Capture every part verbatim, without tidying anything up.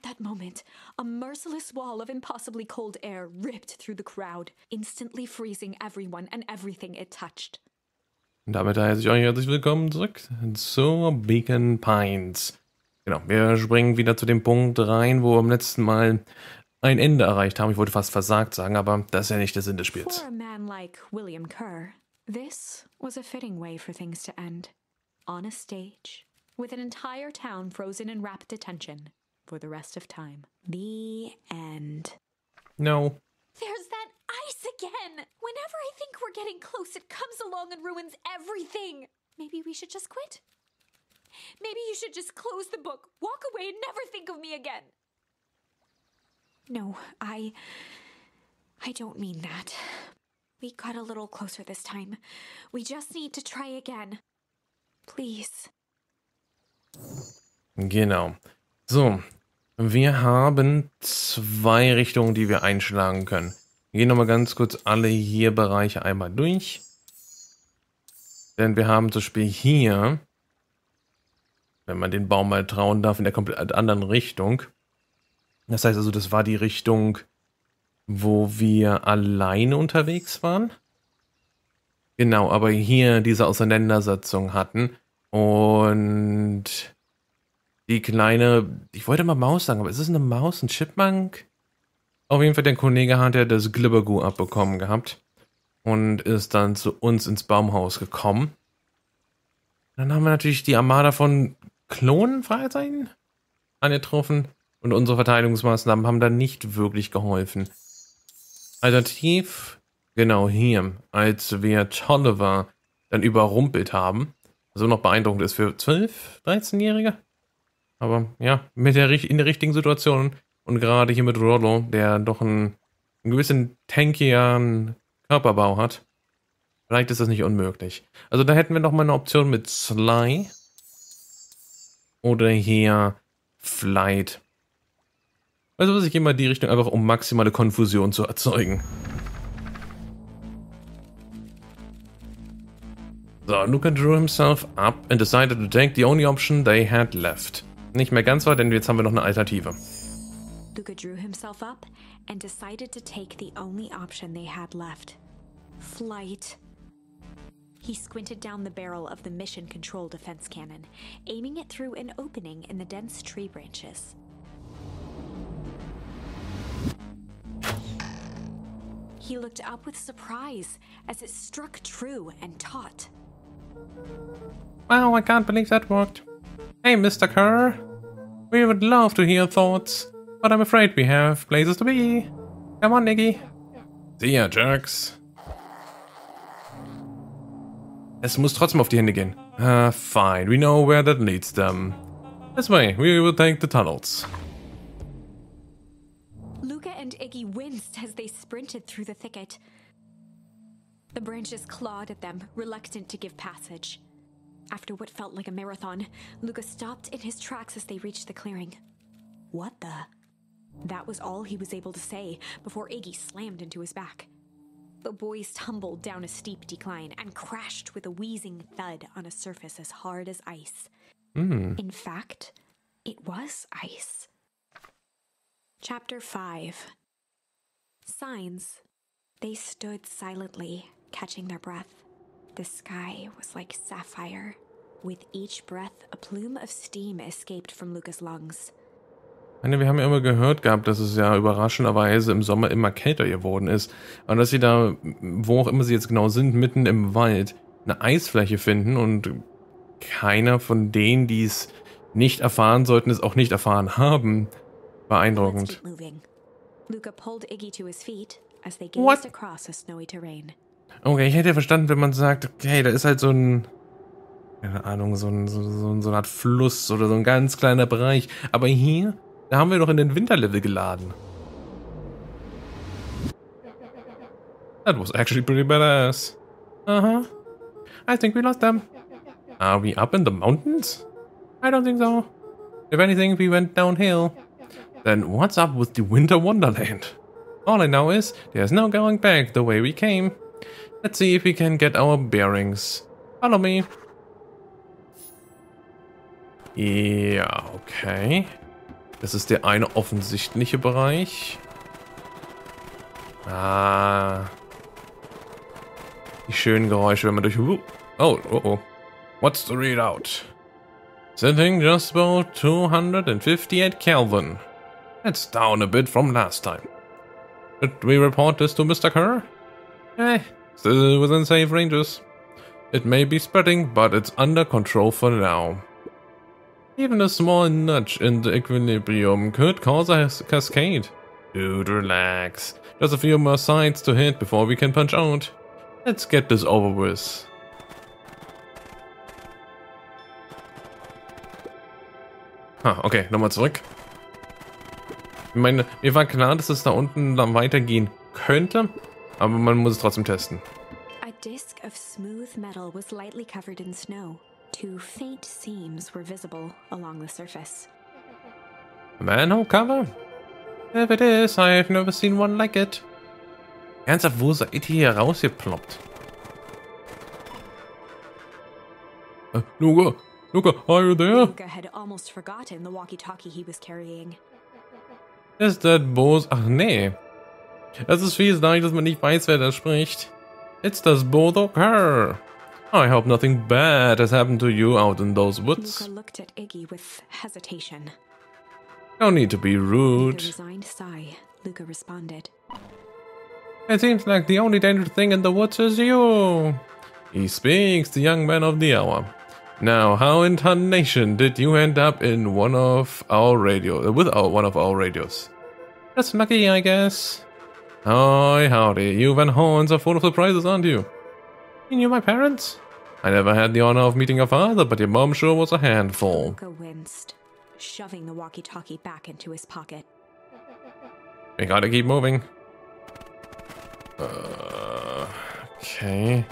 that moment, a merciless wall of impossibly cold air ripped through the crowd, instantly freezing everyone and everything it touched. Und damit heiße ich euch herzlich willkommen zurück zur Beacon Pines. Genau, wir springen wieder zu dem Punkt rein, wo wir beim letzten Mal ein Ende erreicht haben. Ich wollte fast versagt sagen, aber das ist ja nicht der Sinn des Spiels. For a man like William Kerr, this was a fitting way for things to end. On a stage, with an entire town frozen in rapt attention for the rest of time. The end. No. There's that ice again! Whenever I think we're getting close, it comes along and ruins everything! Maybe we should just quit? Maybe you should just close the book, walk away, and never think of me again! No, I... I don't mean that. We got a little closer this time. We just need to try again. Please. Genau. So. Wir haben zwei Richtungen, die wir einschlagen können. Wir gehen nochmal ganz kurz alle hier Bereiche einmal durch. Denn wir haben zum Beispiel hier, wenn man den Baum mal trauen darf, in der komplett anderen Richtung. Das heißt also, das war die Richtung, wo wir alleine unterwegs waren. Genau, aber hier diese Auseinandersetzung hatten. Und die kleine, ich wollte mal Maus sagen, aber ist es eine Maus, ein Chipmunk? Auf jeden Fall, der Kollege hat ja das Glibbergoo abbekommen gehabt und ist dann zu uns ins Baumhaus gekommen. Dann haben wir natürlich die Armada von Klonen, Fragezeichen, angetroffen und unsere Verteidigungsmaßnahmen haben dann nicht wirklich geholfen. Alternativ, genau hier, als wir Tolliver dann überrumpelt haben, was noch beeindruckend ist für zwölf-, dreizehnjährige. Aber ja, mit der, in der richtigen Situation und gerade hier mit Rollo, der doch einen, einen gewissen tankigen Körperbau hat, vielleicht ist das nicht unmöglich. Also da hätten wir noch mal eine Option mit Sly oder hier Flight. Also was ich gehe mal in die Richtung, einfach um maximale Konfusion zu erzeugen. So, Luca drew himself up and decided to take the only option they had left. Nicht mehr ganz weit, denn jetzt haben wir noch eine Alternative. Luca drew himself up and decided to take the only option they had left. Flight. He squinted down the barrel of the mission control defense cannon, aiming it through an opening in the dense tree branches. He looked up with surprise as it struck true and taut. Wow, I can't believe that worked. Hey, Mister Kerr. We would love to hear thoughts, but I'm afraid we have places to be. Come on, Nicky. See ya, Jerks. Es muss trotzdem auf die Hände gehen. Ah, fine. We know where that leads them. This way, we will take the tunnels. Luca and Iggy winced as they sprinted through the thicket. The branches clawed at them, reluctant to give passage. After what felt like a marathon, Luca stopped in his tracks as they reached the clearing. What the? That was all he was able to say before Iggy slammed into his back. The boys tumbled down a steep decline and crashed with a wheezing thud on a surface as hard as ice. Mm. In fact, it was ice. Chapter five. Signs. They stood silently, catching their breath. The sky was like sapphire. With each breath, a plume of steam escaped from Luca's lungs. Wir haben ja immer gehört gehabt, dass es ja überraschenderweise im Sommer immer kälter geworden ist. Und dass sie da, wo auch immer sie jetzt genau sind, mitten im Wald, eine Eisfläche finden und keiner von denen, die es nicht erfahren sollten, es auch nicht erfahren haben. Beeindruckend. Luca pulled Iggy to his feet as they gazed across a snowy terrain. Okay, ich hätte ja verstanden, wenn man sagt, okay, da ist halt so ein, keine Ahnung, so, ein, so, so, so eine Art Fluss oder so ein ganz kleiner Bereich. Aber hier, da haben wir doch in den Winterlevel geladen. That was actually pretty badass. Uh-huh. I think we lost them. Are we up in the mountains? I don't think so. If anything, we went downhill. Then what's up with the Winter Wonderland? All I know is there's no going back the way we came. Let's see if we can get our bearings. Follow me. Ja, okay. Das ist der eine offensichtliche Bereich. Ah. Die schönen Geräusche, wenn man durch... Oh, oh, oh. What's the readout? Setting just about two hundred fifty-eight Kelvin. That's down a bit from last time. Should we report this to Mister Kerr? Eh, still within safe ranges. It may be spreading, but it's under control for now. Even a small nudge in the equilibrium could cause a cascade. Dude, relax. Just a few more sides to hit before we can punch out. Let's get this over with. Ah, okay, nochmal zurück. Ich meine, mir war klar, dass es da unten dann weitergehen könnte, aber man muss es trotzdem testen. A disc of smooth metal was lightly covered in snow. Two faint seams were visible along the surface. A manhole cover? If it is, I've never seen one like it. Ernsthaft, wo seid ihr hier rausgeploppt? Uh, Luca, Luca, are you there? Luca had almost forgotten the walkie-talkie he was carrying. Ist das Bose? Ach nee. Das ist fies, dadurch, dass man nicht weiß, wer da spricht. It's das Bodo Kerr. I hope nothing bad has happened to you out in those woods. Luca looked at Iggy with hesitation. No need to be rude. With a resigned sigh, Luca responded. It seems like the only dangerous thing in the woods is you. He speaks, the young man of the hour. Now, how in tarnation did you end up in one of our radio, with our, one of our radios? That's lucky, I guess. Hi, howdy. You Van Horns are full of surprises, aren't you? You knew my parents? I never had the honor of meeting your father, but your mom sure was a handful. Luca winced, shoving the walkie-talkie back into his pocket. We gotta keep moving. Uh, okay.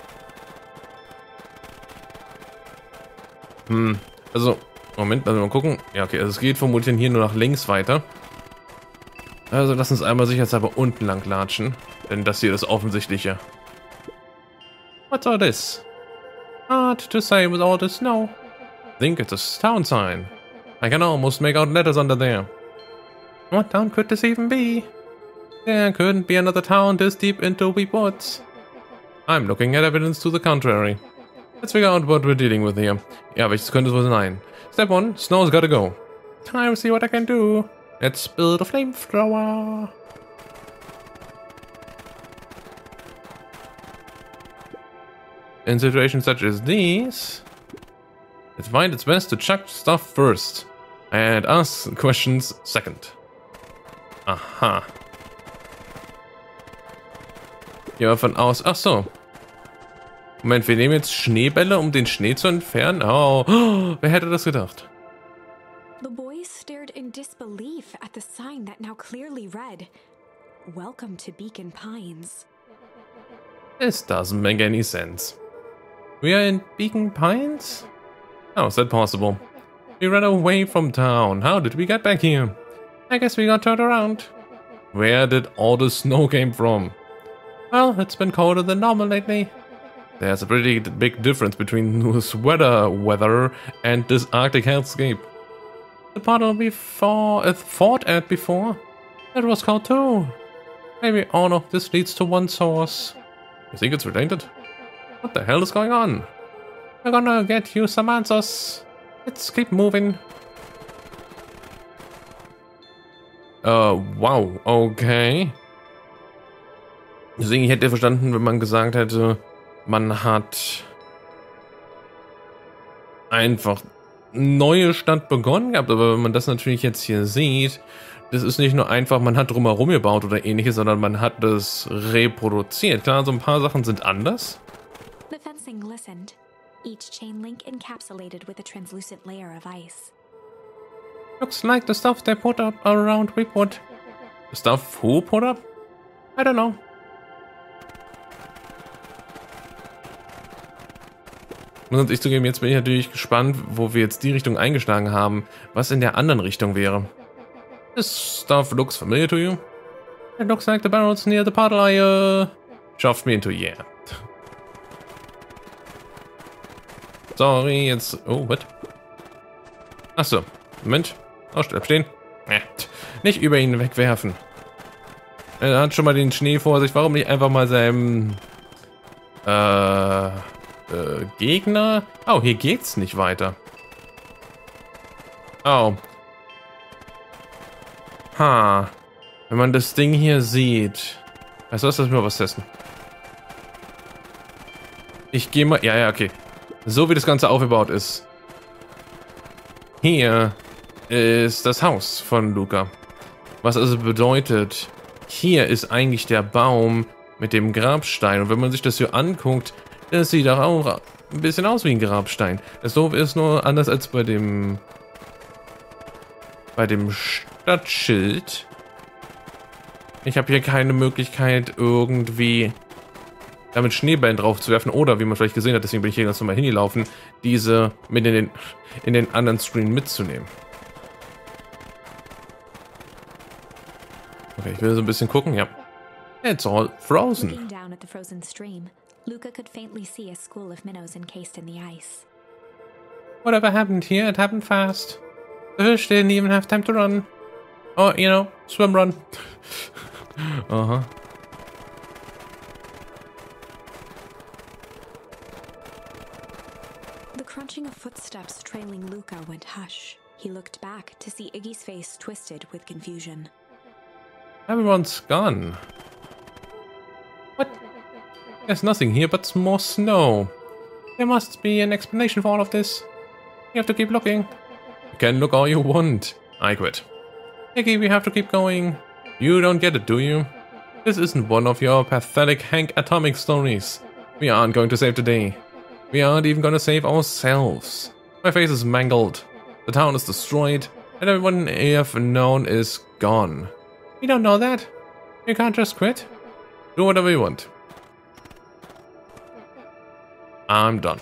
Hm, also, Moment, also mal gucken. Ja, okay, also es geht vermutlich hier nur nach links weiter. Also lass uns einmal sicherheitshalber unten lang latschen, denn das hier ist offensichtliche. What's all this? Hard to say with all the snow. Think it's a town sign. I can almost make out letters under there. What town could this even be? There couldn't be another town this deep into the woods. I'm looking at evidence to the contrary. Let's figure out what we're dealing with here. Ja, welches könnte es wohl sein? Step one, snow's gotta go. Time to see what I can do. Let's build a flamethrower. In situations such as these, it's find it's best to chuck stuff first and ask questions second. Aha. Gehen wir von aus. Ach so. Moment, wir nehmen jetzt Schneebälle, um den Schnee zu entfernen. Oh, oh, wer hätte das gedacht? The boys stared in disbelief at the sign that now clearly read, "Welcome to Beacon Pines." This doesn't make any sense. We are in Beacon Pines? How is that possible? We ran away from town. How did we get back here? I guess we got turned around. Where did all the snow came from? Well, it's been colder than normal lately. There's a pretty big difference between this weather weather and this Arctic hellscape. The puddle we fought, uh, fought at before, that was cold too. Maybe all of this leads to one source. You think it's related? What the hell is going on? We're gonna get you some answers. Let's keep moving. Uh, wow, okay. Deswegen, ich hätte verstanden, wenn man gesagt hätte, man hat einfach neue Stadt begonnen gehabt, aber wenn man das natürlich jetzt hier sieht, das ist nicht nur einfach, man hat drumherum gebaut oder ähnliches, sondern man hat das reproduziert. Klar, so ein paar Sachen sind anders. The fencing glistened, each chain link encapsulated with a translucent layer of ice. Looks like the stuff they put up around Weepwood. The stuff who put up? I don't know. Muss ich zugeben, jetzt bin ich natürlich gespannt, wo wir jetzt die Richtung eingeschlagen haben, was in der anderen Richtung wäre. This stuff looks familiar to you? It looks like the barrels near the puddle I, uh, shoved me into, yeah. Sorry, jetzt, oh, what? Achso, Moment. Oh, bleib stehen. Äh, nicht über ihn wegwerfen. Er hat schon mal den Schnee vor sich. Warum nicht einfach mal seinem äh, äh, Gegner? Oh, hier geht's nicht weiter. Oh. Ha. Wenn man das Ding hier sieht. Weißt du was, lass mir was testen. Ich gehe mal... Ja, ja, okay. So wie das Ganze aufgebaut ist. Hier ist das Haus von Luca. Was also bedeutet, hier ist eigentlich der Baum mit dem Grabstein. Und wenn man sich das hier anguckt, das sieht doch auch ein bisschen aus wie ein Grabstein. Das Doof ist nur anders als bei dem... bei dem Stadtschild. Ich habe hier keine Möglichkeit, irgendwie damit Schneebällen drauf zu werfen. Oder, wie man vielleicht gesehen hat, deswegen bin ich hier ganz normal hingelaufen, diese mit in den, in den anderen Screen mitzunehmen. Okay, ich will so ein bisschen gucken, ja. It's all frozen. Looking down at the frozen stream, Luca could faintly see a school of minnows encased in the ice. Whatever happened here, it happened fast. The fish didn't even have time to run. Or, you know, swim run. Uh-huh. The crunching of footsteps trailing Luca went hush. He looked back to see Iggy's face twisted with confusion. Everyone's gone. What? There's nothing here but more snow. There must be an explanation for all of this. You have to keep looking. You can look all you want. I quit. Iggy, we have to keep going. You don't get it, do you? This isn't one of your pathetic Hank Atomic stories. We aren't going to save the day. We aren't even going to save ourselves. My face is mangled. The town is destroyed. And everyone I've known is gone. You don't know that. You can't just quit. Do whatever you want. I'm done.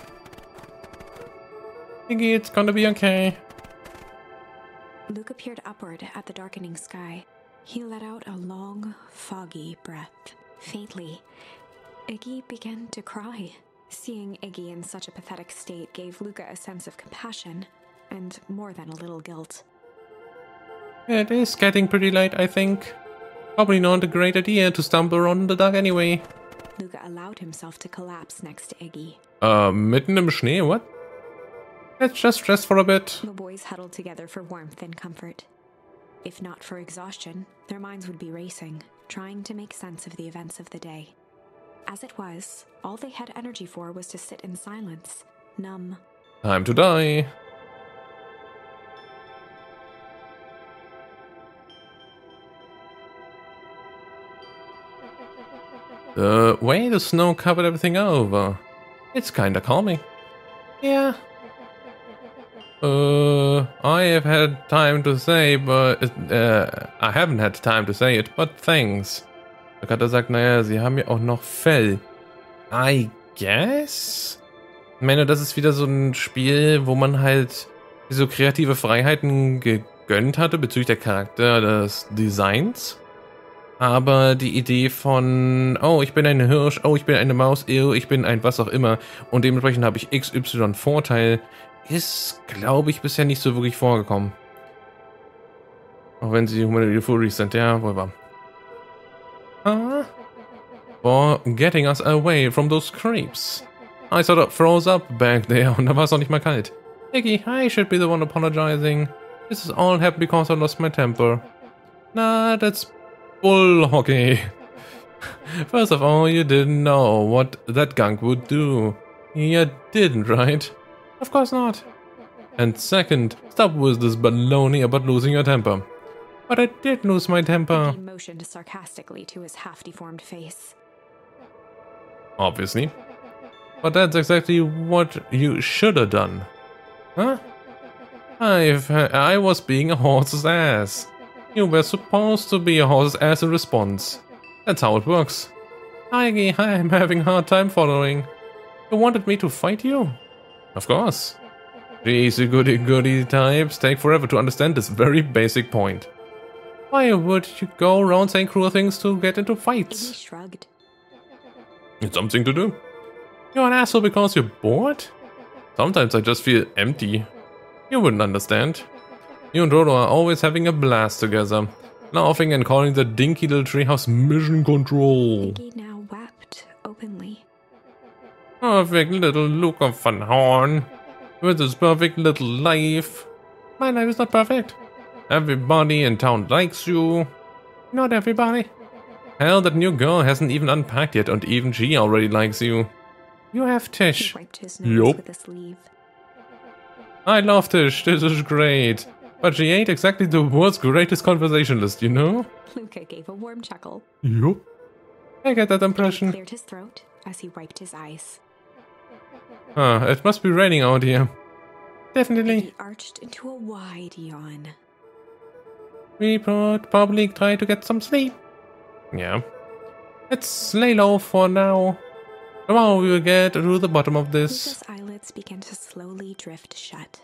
Iggy, it's gonna be okay. Luca peered upward at the darkening sky. He let out a long, foggy breath. Faintly, Iggy began to cry. Seeing Iggy in such a pathetic state gave Luca a sense of compassion, and more than a little guilt. It is getting pretty late, I think. Probably not a great idea to stumble around in the dark anyway. Luca allowed himself to collapse next to Iggy. Uh, mitten im Schnee, what? Let's just rest for a bit. The boys huddled together for warmth and comfort. If not for exhaustion, their minds would be racing, trying to make sense of the events of the day. As it was, all they had energy for was to sit in silence, numb. Time to die. The way the snow covered everything over. It's kinda calming. Yeah. Uh, I have had time to say, but uh, I haven't had time to say it, but thanks. Da hat er sagt, naja, sie haben ja auch noch Fell. I guess? Ich meine, das ist wieder so ein Spiel, wo man halt so kreative Freiheiten gegönnt hatte bezüglich der Charakter des Designs. Aber die Idee von, oh, ich bin ein Hirsch, oh, ich bin eine Maus, oh, ich bin ein was auch immer und dementsprechend habe ich X Y Vorteil, ist, glaube ich, bisher nicht so wirklich vorgekommen. Auch wenn sie Humanoid Furies sind, ja, wohl wahr. Ah. For getting us away from those creeps. I sort of froze up back there und da war es noch nicht mal kalt. Iggy, I should be the one apologizing. This is all happened because I lost my temper. Nah, that's bull hockey. First of all, you didn't know what that gunk would do. You didn't, right? Of course not. And second, stop with this baloney about losing your temper. But I did lose my temper. He motioned sarcastically to his half-deformed face. Obviously. But that's exactly what you should have done. Huh? I've, I was being a horse's ass. You were supposed to be a horse's ass in response. That's how it works. Iggy, I'm having a hard time following. You wanted me to fight you? Of course. These goody goody types take forever to understand this very basic point. Why would you go around saying cruel things to get into fights? Iggy shrugged. It's something to do. You're an asshole because you're bored? Sometimes I just feel empty. You wouldn't understand. You and Rolo are always having a blast together, laughing and calling the dinky little treehouse mission control. Iggy now wept openly. Perfect little Luca van Horn, with his perfect little life. My life is not perfect. Everybody in town likes you. Not everybody. Hell, that new girl hasn't even unpacked yet, and even she already likes you. You have Tish. He wiped his nose Yup. with a sleeve. I love Tish, this is great. But she ain't exactly the world's greatest conversationalist, you know? Luca gave a warm chuckle. Yup. I get that He impression. cleared his throat as he wiped his eyes. Ah, it must be raining out here. Definitely. He arched into a wide yawn. We should probably try to get some sleep. Yeah. Let's lay low for now. Tomorrow we will get to the bottom of this. Luca's eyelids began to slowly drift shut.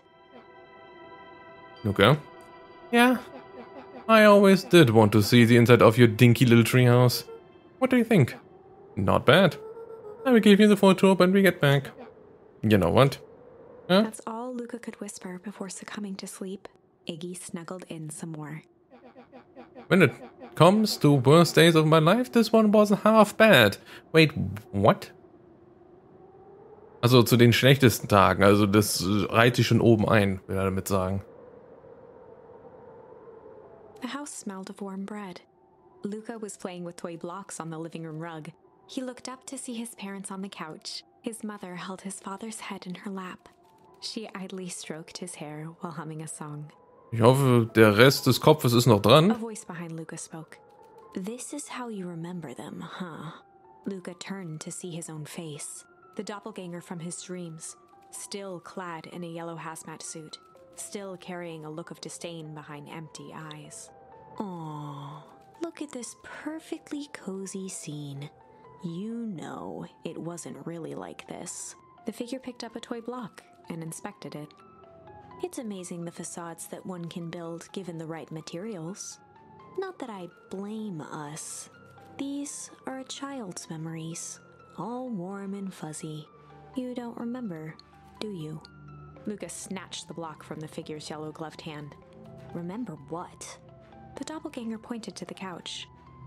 Luca? Yeah? I always did want to see the inside of your dinky little treehouse. What do you think? Not bad. I will give you the full tour when we get back. You know what? Huh? That's all Luca could whisper before succumbing to sleep. Iggy snuggled in some more. When it comes to worst days of my life, this one wasn't half bad. Wait, what? Also zu den schlechtesten Tagen, also das reiht sich schon oben ein, will er damit sagen. The house smelled of warm bread. Luca was playing with toy blocks on the living room rug. He looked up to see his parents on the couch. His mother held his father's head in her lap. She idly stroked his hair while humming a song. Ich hoffe, der Rest des Kopfes ist noch A dran. voice behind Luca spoke. This is how you remember them, huh? Luca turned to see his own face. The doppelganger from his dreams, still clad in a yellow hazmat suit, still carrying a look of disdain behind empty eyes. Aww, look at this perfectly cozy scene. You know it wasn't really like this. The figure picked up a toy block and inspected it. It's amazing the facades that one can build given the right materials. Not that I blame us. These are a child's memories, all warm and fuzzy. You don't remember, do you? Luca snatched the block from the figure's yellow-gloved hand. Remember what? The doppelganger pointed to the couch.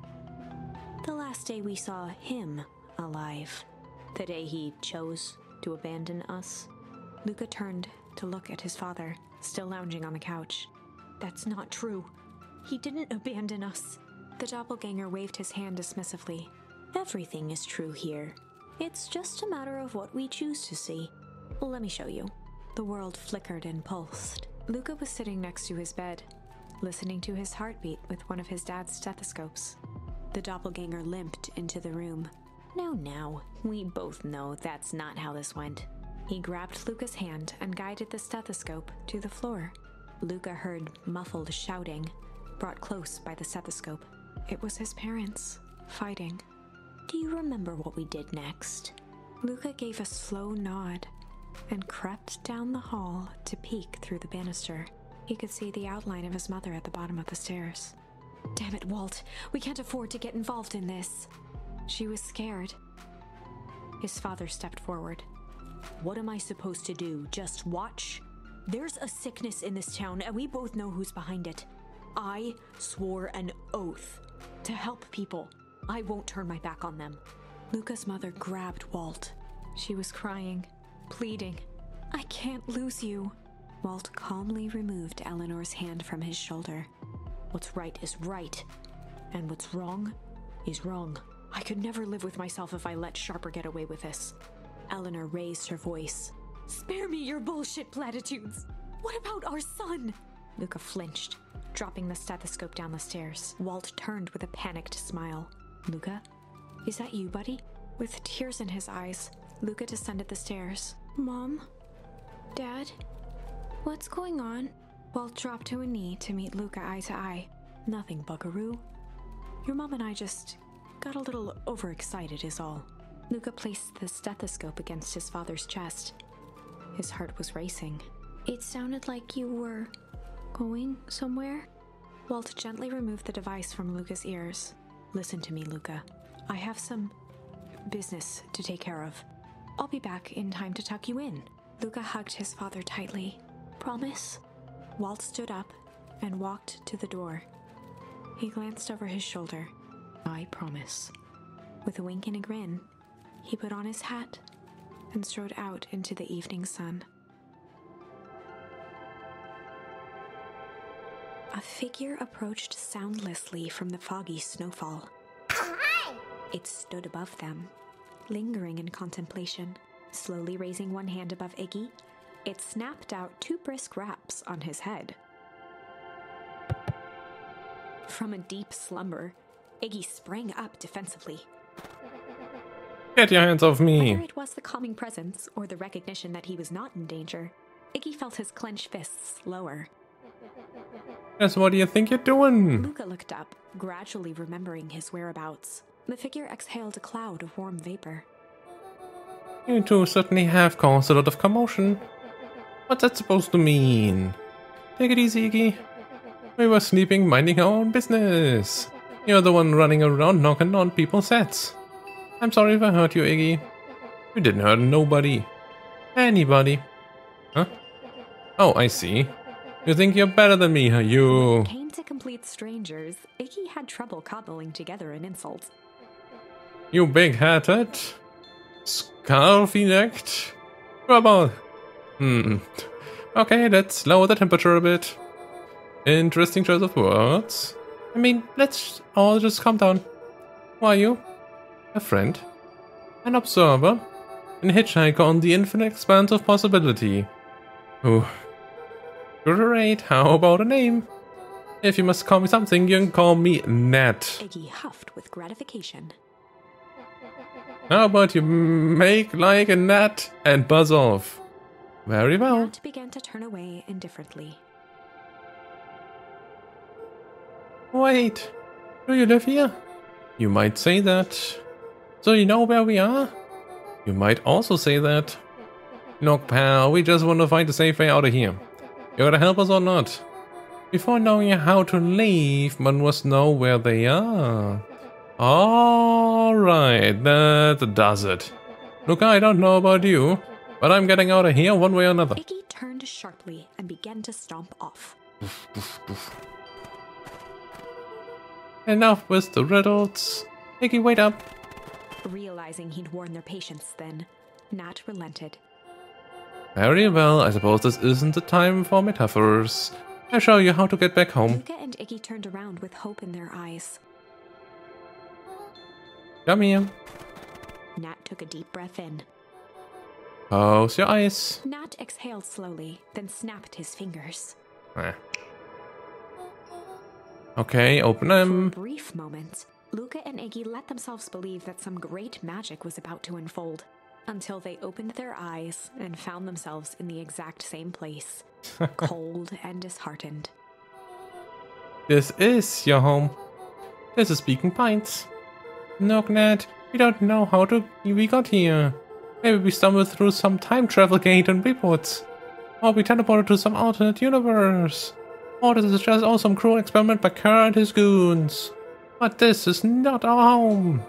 The last day we saw him alive. The day he chose to abandon us. Luca turned to look at his father, still lounging on the couch. That's not true. He didn't abandon us. The doppelganger waved his hand dismissively. Everything is true here. It's just a matter of what we choose to see. Let me show you. The world flickered and pulsed. Luca was sitting next to his bed, listening to his heartbeat with one of his dad's stethoscopes. The doppelganger limped into the room. Now, now, we both know that's not how this went. He grabbed Luca's hand and guided the stethoscope to the floor. Luca heard muffled shouting, brought close by the stethoscope. It was his parents, fighting. Do you remember what we did next? Luca gave a slow nod and crept down the hall to peek through the banister. He could see the outline of his mother at the bottom of the stairs. Damn it, Walt. We can't afford to get involved in this. She was scared. His father stepped forward. What am I supposed to do? Just watch? There's a sickness in this town, and we both know who's behind it. I swore an oath to help people. I won't turn my back on them. Luca's mother grabbed Walt. She was crying, pleading. I can't lose you. Walt calmly removed Eleanor's hand from his shoulder. What's right is right, and what's wrong is wrong. I could never live with myself if I let Sharper get away with this. Eleanor raised her voice. Spare me your bullshit platitudes. What about our son? Luca flinched, dropping the stethoscope down the stairs. Walt turned with a panicked smile. Luca, is that you, buddy? With tears in his eyes, Luca descended the stairs. Mom? Dad? What's going on? Walt dropped to a knee to meet Luca eye to eye. Nothing, buckaroo. Your mom and I just got a little overexcited is all. Luca placed the stethoscope against his father's chest. His heart was racing. It sounded like you were going somewhere? Walt gently removed the device from Luca's ears. Listen to me, Luca. I have some business to take care of. I'll be back in time to tuck you in. Luca hugged his father tightly. Promise? Walt stood up and walked to the door. He glanced over his shoulder. I promise. With a wink and a grin, he put on his hat and strode out into the evening sun. A figure approached soundlessly from the foggy snowfall. It stood above them, lingering in contemplation. Slowly raising one hand above Iggy, it snapped out two brisk raps on his head. From a deep slumber, Iggy sprang up defensively. Get your hands off me! Whether it was the calming presence or the recognition that he was not in danger, Iggy felt his clenched fists lower. Yes, what do you think you're doing? Luca looked up, gradually remembering his whereabouts. The figure exhaled a cloud of warm vapor. You two certainly have caused a lot of commotion. What's that supposed to mean? Take it easy, Iggy. We were sleeping, minding our own business. You're the one running around knocking on people's heads. I'm sorry if I hurt you, Iggy. You didn't hurt nobody. Anybody. Huh? Oh, I see. You think you're better than me, huh, you? When it came to complete strangers, Iggy had trouble cobbling together an insult. You big-hatted, scarfy-necked rubble. Hmm. Okay, let's lower the temperature a bit. Interesting choice of words. I mean, let's all just calm down. Who are you? A friend? An observer? An hitchhiker on the infinite expanse of possibility? Oh. Great, how about a name? If you must call me something, you can call me Nat. Iggy huffed with gratification. How about you make like a gnat and buzz off? Very well. Nat began to turn away indifferently. Wait, do you live here? You might say that. So you know where we are? You might also say that. Look, pal, we just want to find a safe way out of here. You gonna help us or not? Before knowing how to leave, one must know where they are. Alright, that does it. Look, I don't know about you, but I'm getting out of here one way or another. Iggy turned sharply and began to stomp off. Enough with the riddles. Iggy, wait up. Realizing he'd worn their patience then, Nat relented. Very well, I suppose this isn't the time for metaphors. I'll show you how to get back home. Luca and Iggy turned around with hope in their eyes. Come here. Nat took a deep breath in. Close your eyes. Nat exhaled slowly, then snapped his fingers. Eh. Okay, open For a them. brief moment, Luca and Iggy let themselves believe that some great magic was about to unfold, until they opened their eyes and found themselves in the exact same place, cold and disheartened. This is your home. This is Beacon Pines. Look, Nat, we don't know how to we got here. Maybe we stumbled through some time travel gate and reports. Or we teleported to some alternate universe. Or this is just all some cruel experiment by Kerr and his goons. But this is not our home.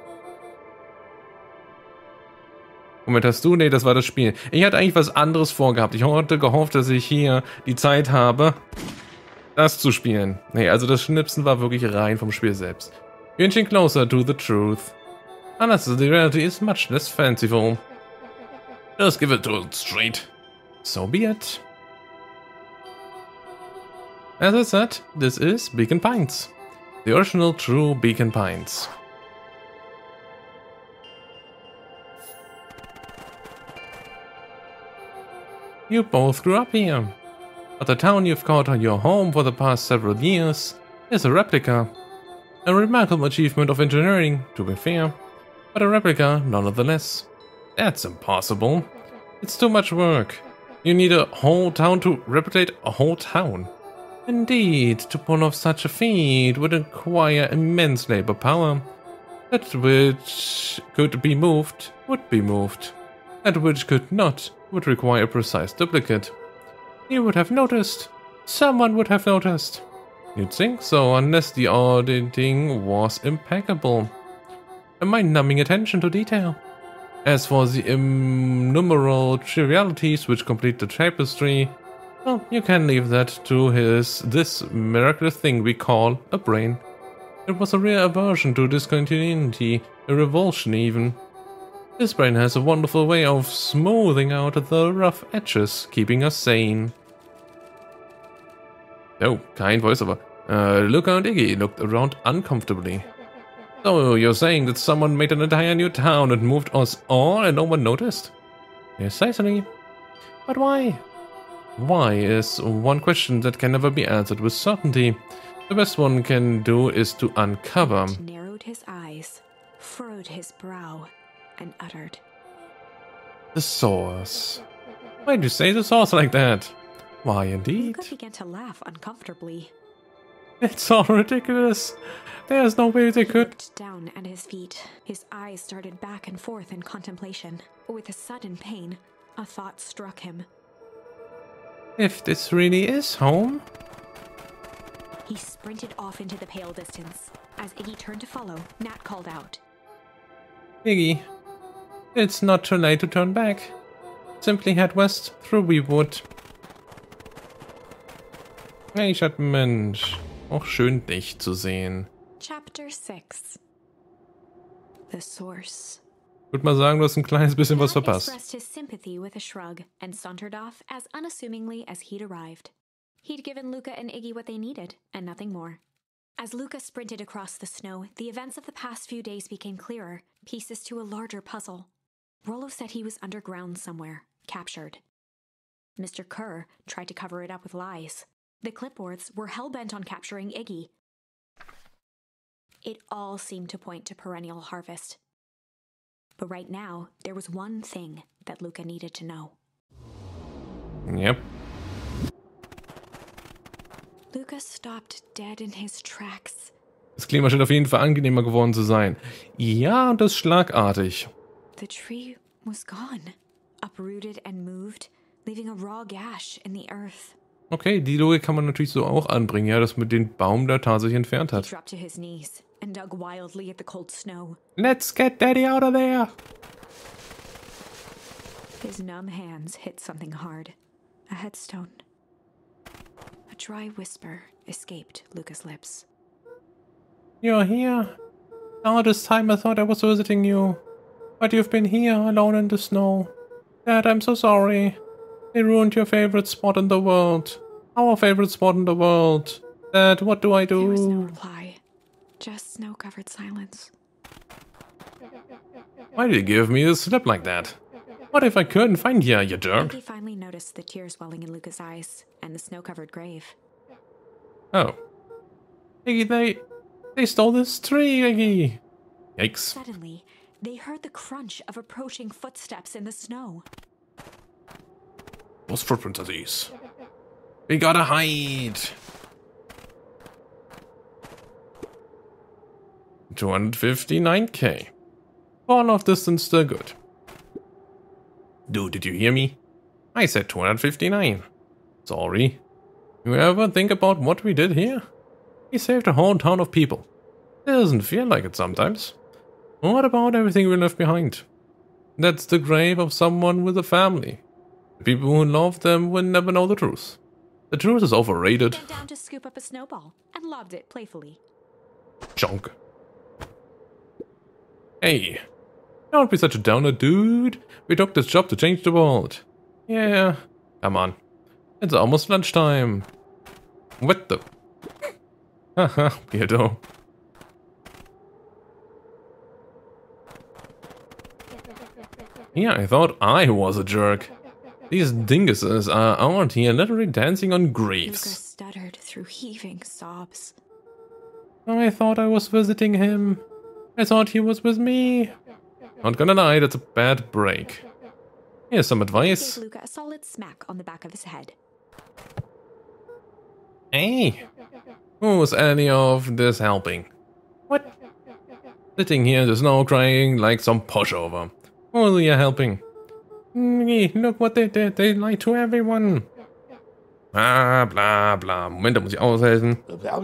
Moment, hast du? Nee, das war das Spiel. Ich hatte eigentlich was anderes vorgehabt. Ich hatte gehofft, dass ich hier die Zeit habe, das zu spielen. Nee, also das Schnipsen war wirklich rein vom Spiel selbst. You're inching closer to the truth. Unless the reality is much less fanciful. Just give it to it straight. So be it. As I said, this is Beacon Pines. The original true Beacon Pines. You both grew up here. But the town you've called your home for the past several years is a replica. A remarkable achievement of engineering, to be fair, but a replica nonetheless. That's impossible. It's too much work. You need a whole town to replicate a whole town. Indeed, to pull off such a feat would require immense labor power. That which could be moved would be moved. That which could not would require a precise duplicate. You would have noticed. Someone would have noticed. You'd think so, unless the auditing was impeccable. A mind-numbing attention to detail. As for the innumerable trivialities which complete the tapestry, Well, you can leave that to his this miraculous thing we call a brain. It was a rare aversion to discontinuity, a revulsion even. This brain has a wonderful way of smoothing out the rough edges, keeping us sane. No, kein voiceover. Uh, Luca and Iggy looked around uncomfortably. So you're saying that someone made an entire new town and moved us all and no one noticed? Precisely. But why? Why is one question that can never be answered with certainty. The best one can do is to uncover. He narrowed his eyes, furrowed his brow, and uttered, The source. Why did you say the source like that? Why indeed? Luca began to laugh uncomfortably. It's all ridiculous. There's no way they He could. looked down at his feet. His eyes started back and forth in contemplation. With a sudden pain, a thought struck him. If this really is home. He sprinted off into the pale distance. As Iggy turned to follow, Nat called out. Iggy, it's not too late to turn back. Simply head west through Weewood. Hey, Schattenmensch. Auch schön, dich zu sehen. Chapter six. The Source. Ich würde mal sagen, du hast ein kleines bisschen was Nat verpasst. expressed his sympathy with a shrug and sauntered off as unassumingly as he'd arrived. He'd given Luca and Iggy what they needed, and nothing more. As Luca sprinted across the snow, the events of the past few days became clearer, pieces to a larger puzzle. Rollo said he was underground somewhere, captured. Mister Kerr tried to cover it up with lies. The clipboards were hell-bent on capturing Iggy. It all seemed to point to perennial harvest. But right now, there was one thing that Luca needed to know. Yep. Luca stopped dead in his tracks. Das Klima scheint auf jeden Fall angenehmer geworden zu sein. Ja, und das schlagartig. The tree was gone, uprooted and moved, leaving a raw gash in the earth. Okay, die Logik kann man natürlich so auch anbringen, ja, dass man den Baum da tatsächlich entfernt He hat. dropped to his knees and dug wildly at the cold snow. Let's get Daddy out of there! His numb hands hit something hard. A headstone. A dry whisper escaped Luca's lips. You're here. All this time I thought I was visiting you. But you've been here, alone in the snow. Dad, I'm so sorry. They ruined your favorite spot in the world. Our favorite spot in the world. Dad, what do I do? There was no reply. Just snow-covered silence. Why did you give me a slip like that? What if I couldn't find you, you jerk? He finally noticed the tears welling in Luca's eyes and the snow-covered grave. Oh. Iggy, they... They stole this tree, Iggy! Yikes. Suddenly, they heard the crunch of approaching footsteps in the snow. Whose footprints are these? We gotta hide! two hundred fifty-nine K. Fall off distance still good. Dude, did you hear me? I said two hundred fifty-nine. Sorry. You ever think about what we did here? We saved a whole town of people. It doesn't feel like it sometimes. What about everything we left behind? That's the grave of someone with a family. The people who love them will never know the truth. The truth is overrated. Bent down to scoop up a snowball and lobbed it playfully. Junk. Hey, don't be such a downer, dude. We took this job to change the world. Yeah, come on. It's almost lunchtime. What the? Haha, weirdo. Yeah, I thought I was a jerk. These dinguses are out here literally dancing on Luca graves. stuttered through heaving sobs. I thought I was visiting him. I thought he was with me. Not gonna lie, that's a bad break. Here's some He advice. gave Luca a solid smack on the back of his head. Hey, who's any of this helping? What? Sitting here in the snow crying like some pushover. Who are you helping? Mm, look what they did, they lied to everyone. Bla bla bla. Moment, da muss ich aushelfen.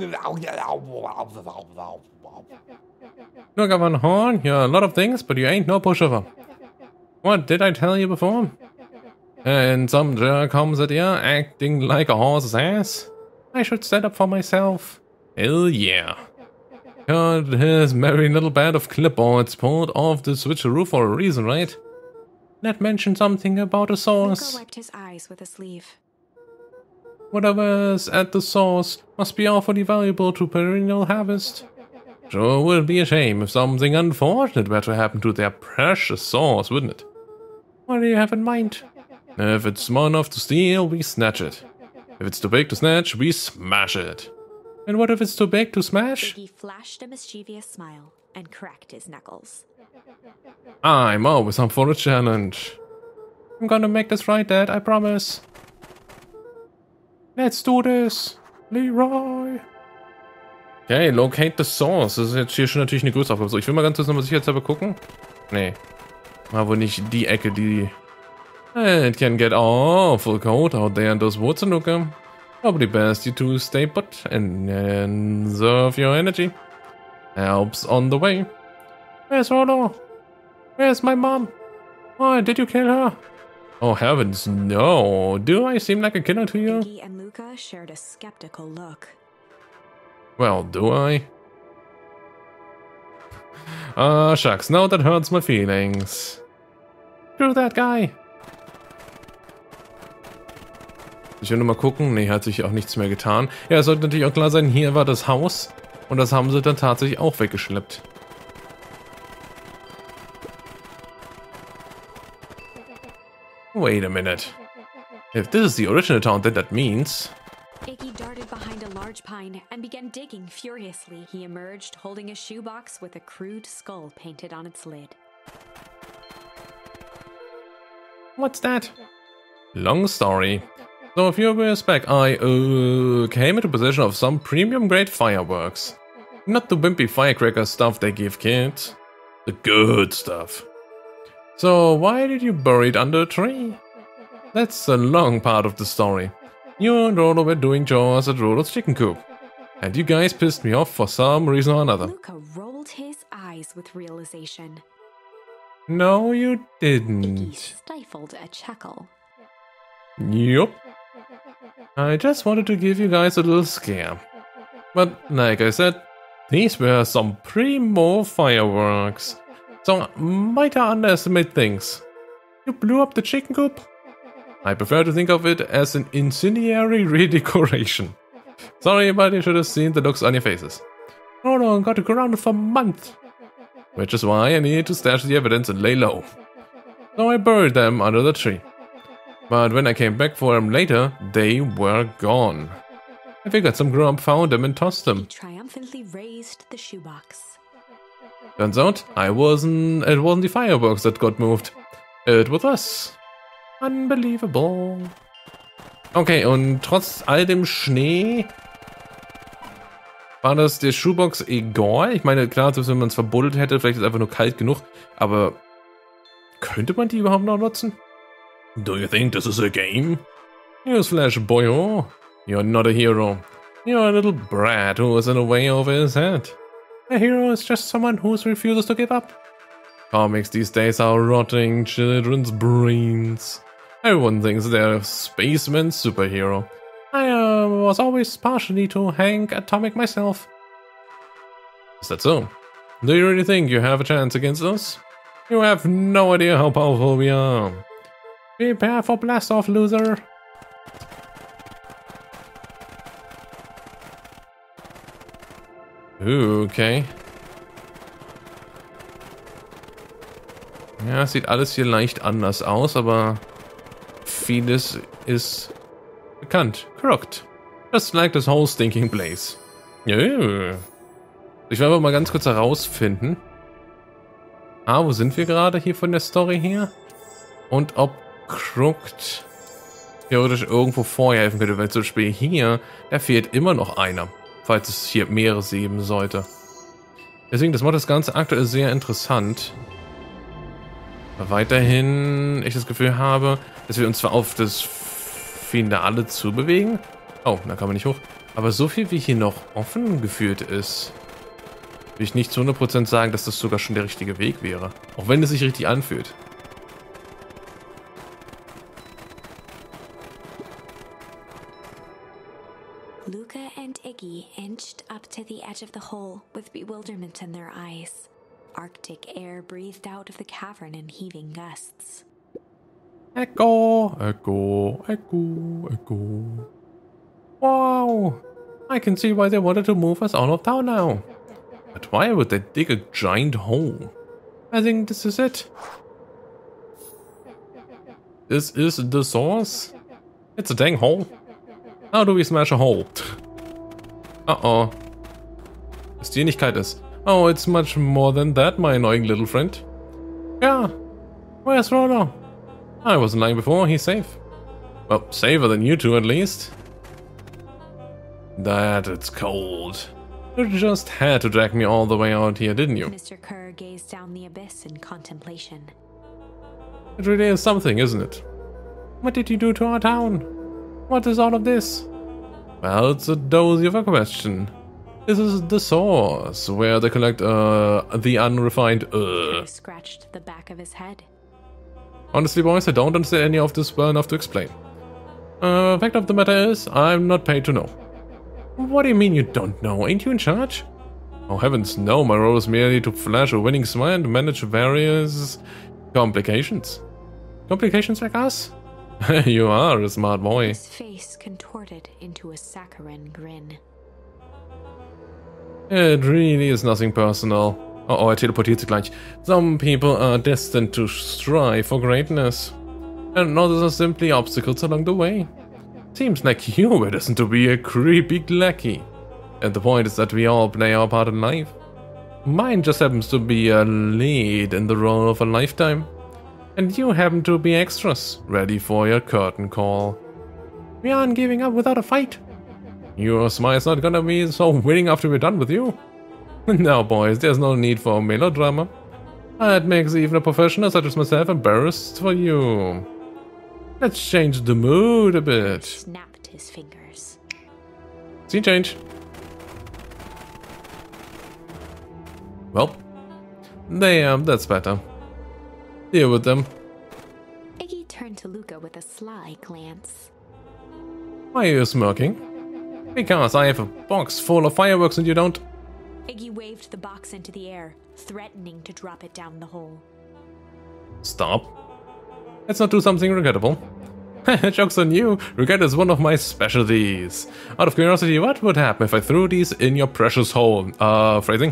Look, Van Horn, you're a lot of things, but you ain't no pushover. What did I tell you before? And some jerk comes at you, acting like a horse's ass. I should stand up for myself. Hell yeah. God, his merry little band of clipboards pulled off the switcheroo for a reason, right? That mentioned something about a source. Luca wiped his eyes with a sleeve. Whatever's at the source must be awfully valuable to perennial harvest. Sure would be a shame if something unfortunate were to happen to their precious source, wouldn't it? What do you have in mind? If it's small enough to steal, we snatch it. If it's too big to snatch, we smash it. And what if it's too big to smash? Iggy flashed a mischievous smile and cracked his knuckles. I'm always up for a challenge. I'm gonna make this right, Dad, I promise. Let's do this, Leroy. Okay, locate the source. Das ist jetzt hier schon natürlich eine größere Aufgabe. So, ich will mal ganz kurz nochmal sicherheitshalber gucken. Nee. War wohl nicht die Ecke, die... It can get awful cold out there in those woods, Luca. Probably best you to stay put and conserve your energy. Helps on the way. Where's Rollo? Where's my mom? Why did you kill her? Oh heavens, no. Do I seem like a killer to you? Iggy and Luca shared a skeptical look. Well, do I? Ah, uh, shucks, now that hurts my feelings. Screw that guy. Ich will nur mal gucken. Nee, hat sich auch nichts mehr getan. Ja, es sollte natürlich auch klar sein, hier war das Haus. Und das haben sie dann tatsächlich auch weggeschleppt. Wait a minute. If this is the original town, then that means... Iggy darted behind a large pine and began digging furiously. He emerged holding a shoebox with a crude skull painted on its lid. What's that? Long story. So a few years back, I uh, came into possession of some premium-grade fireworks. Not the wimpy firecracker stuff they give kids. The good stuff. So why did you bury it under a tree? That's a long part of the story. You and Rollo were doing chores at Rollo's chicken coop. And you guys pissed me off for some reason or another. Luca rolled his eyes with realization. No, you didn't. Iggy stifled a chuckle. Yup. I just wanted to give you guys a little scare. But like I said, these were some primo fireworks. So might I underestimate things? You blew up the chicken coop? I prefer to think of it as an incendiary redecoration. Sorry, but you should have seen the looks on your faces. Oh no, got grounded for months. Which is why I needed to stash the evidence and lay low. So I buried them under the tree. But when I came back for them later, they were gone. I figured some grump found them and tossed them. He triumphantly raised the shoebox. Turns out, I wasn't, it wasn't the fireworks that got moved. It was us. Unbelievable. Okay, und trotz all dem Schnee war das der Shoebox egal. Ich meine, klar, selbst wenn man es verbuddelt hätte, vielleicht ist es einfach nur kalt genug, aber könnte man die überhaupt noch nutzen? Do you think this is a game? Newsflash, boyo. You're not a hero. You're a little brat who is in a way over his head. A hero is just someone who refuses to give up. Comics these days are rotting children's brains. Everyone thinks they're a spaceman superhero. I uh, was always partially to Hank Atomic myself. Is that so? Do you really think you have a chance against us? You have no idea how powerful we are. Prepare for blast off, loser. Okay. Ja, es sieht alles hier leicht anders aus, aber vieles ist bekannt. Crooked. Just like this whole stinking place. Yeah. Ich will aber mal ganz kurz herausfinden. Ah, wo sind wir gerade hier von der Story her? Und ob Crooked theoretisch irgendwo vorher helfen könnte, weil zum Beispiel hier, da fehlt immer noch einer, falls es hier mehrere geben sollte. Deswegen, das macht das Ganze aktuell sehr interessant. Aber weiterhin ich das Gefühl habe, dass wir uns zwar auf das Finale zubewegen. Oh, da kann man nicht hoch. Aber so viel wie hier noch offen gefühlt ist, will ich nicht zu hundert Prozent sagen, dass das sogar schon der richtige Weg wäre. Auch wenn es sich richtig anfühlt. edge of the hole with bewilderment in their eyes. Arctic air breathed out of the cavern in heaving gusts. Echo, echo, echo, echo. Wow! I can see why they wanted to move us out of town now. But why would they dig a giant hole? I think this is it. This is the source? It's a dang hole. How do we smash a hole? Uh-oh. Was die Ähnlichkeit ist. Oh, it's much more than that, my annoying little friend. Yeah. Where's Rollo? I wasn't lying before, he's safe. Well, safer than you two at least. That it's cold. You just had to drag me all the way out here, didn't you? Mister Kerr gazed down the abyss in contemplation. It really is something, isn't it? What did you do to our town? What is all of this? Well, it's a dozy of a question. This is the source, where they collect, uh, the unrefined, uh... Kerr scratched the back of his head. Honestly, boys, I don't understand any of this well enough to explain. Uh, fact of the matter is, I'm not paid to know. What do you mean you don't know? Ain't you in charge? Oh heavens, no, my role is merely to flash a winning smile and manage various complications. Complications like us? You are a smart boy. His face contorted into a saccharine grin. It really is nothing personal. Uh oh, er teleportiert sich gleich. Some people are destined to strive for greatness. And others are simply obstacles along the way. Seems like you were destined to be a creepy lackey. And the point is that we all play our part in life. Mine just happens to be a lead in the role of a lifetime. And you happen to be extras, ready for your curtain call. We aren't giving up without a fight. Your smile's not gonna be so winning after we're done with you. Now boys, there's no need for melodrama. That makes even a professional such as myself embarrassed for you. Let's change the mood a bit. Snapped his fingers. Scene change. Well, damn, that's better. Deal with them. Iggy turned to Luca with a sly glance. Why are you smirking? Because I have a box full of fireworks and you don't. Iggy waved the box into the air, threatening to drop it down the hole. Stop. Let's not do something regrettable. Joke's on you. Regret is one of my specialties. Out of curiosity, what would happen if I threw these in your precious hole? Uh, phrasing?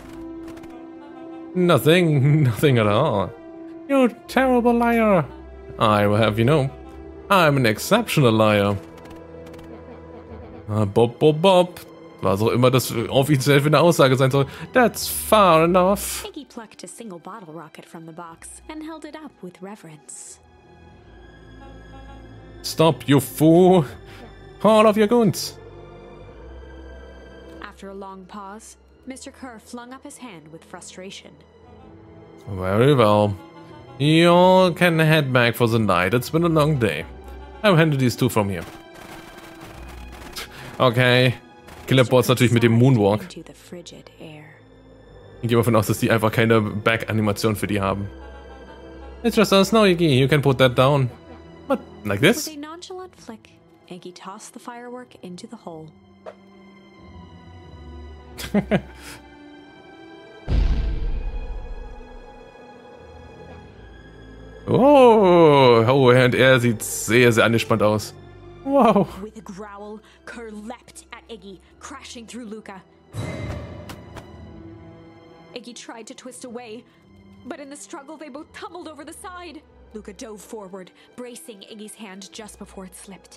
Nothing. Nothing at all. You terrible liar. I will have you know, I'm an exceptional liar. Uh, Bob, Bob, Bob. Was auch immer das offiziell für eine Aussage sein soll. That's far enough. Iggy plucked a single bottle rocket from the box and held it up with reverence. Stop, you fool. All of your goons. After a long pause, Mister Kerr flung up his hand with frustration. Very well. You all can head back for the night. It's been a long day. I'll handle these two from here. Okay. Killerboards natürlich mit dem Moonwalk. Ich gehe davon aus, dass die einfach keine Back-Animation für die haben. It's just us now, Iggy. You can put that down. What? Like this? With a nonchalant flick, Iggy tossed the firework into the hole. Oh, oh, und er sieht sehr, sehr angespannt aus. Wow. With a growl, Kerr leapt at Iggy, crashing through Luca. Iggy tried to twist away, but in the struggle they both tumbled over the side. Luca dove forward, bracing Iggy's hand just before it slipped.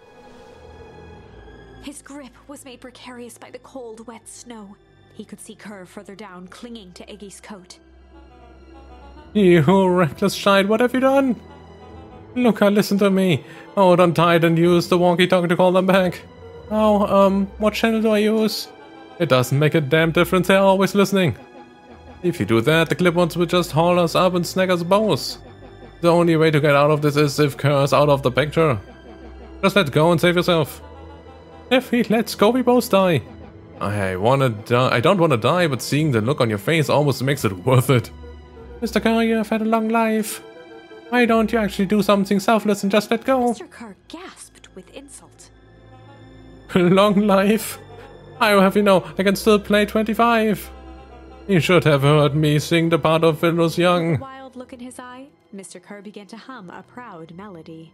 His grip was made precarious by the cold, wet snow. He could see Kerr further down, clinging to Iggy's coat. You reckless child, what have you done? Luca, listen to me. Oh, don't hide and use the walkie-talkie to call them back. Oh, um, what channel do I use? It doesn't make a damn difference, they're always listening. If you do that, the Clip-Ons will just haul us up and snag us both. The only way to get out of this is if Kerr's out of the picture. Just let go and save yourself. If he lets go, we both die. I wanna die. I don't wanna die, but seeing the look on your face almost makes it worth it. Mister Kerr, you have had a long life. Why don't you actually do something selfless and just let go? Mister Kerr gasped with insult. Long life? I will have you know, I can still play twenty-five. You should have heard me sing the part of when I was young. With a wild look in his eye, Mister Kerr began to hum a proud melody.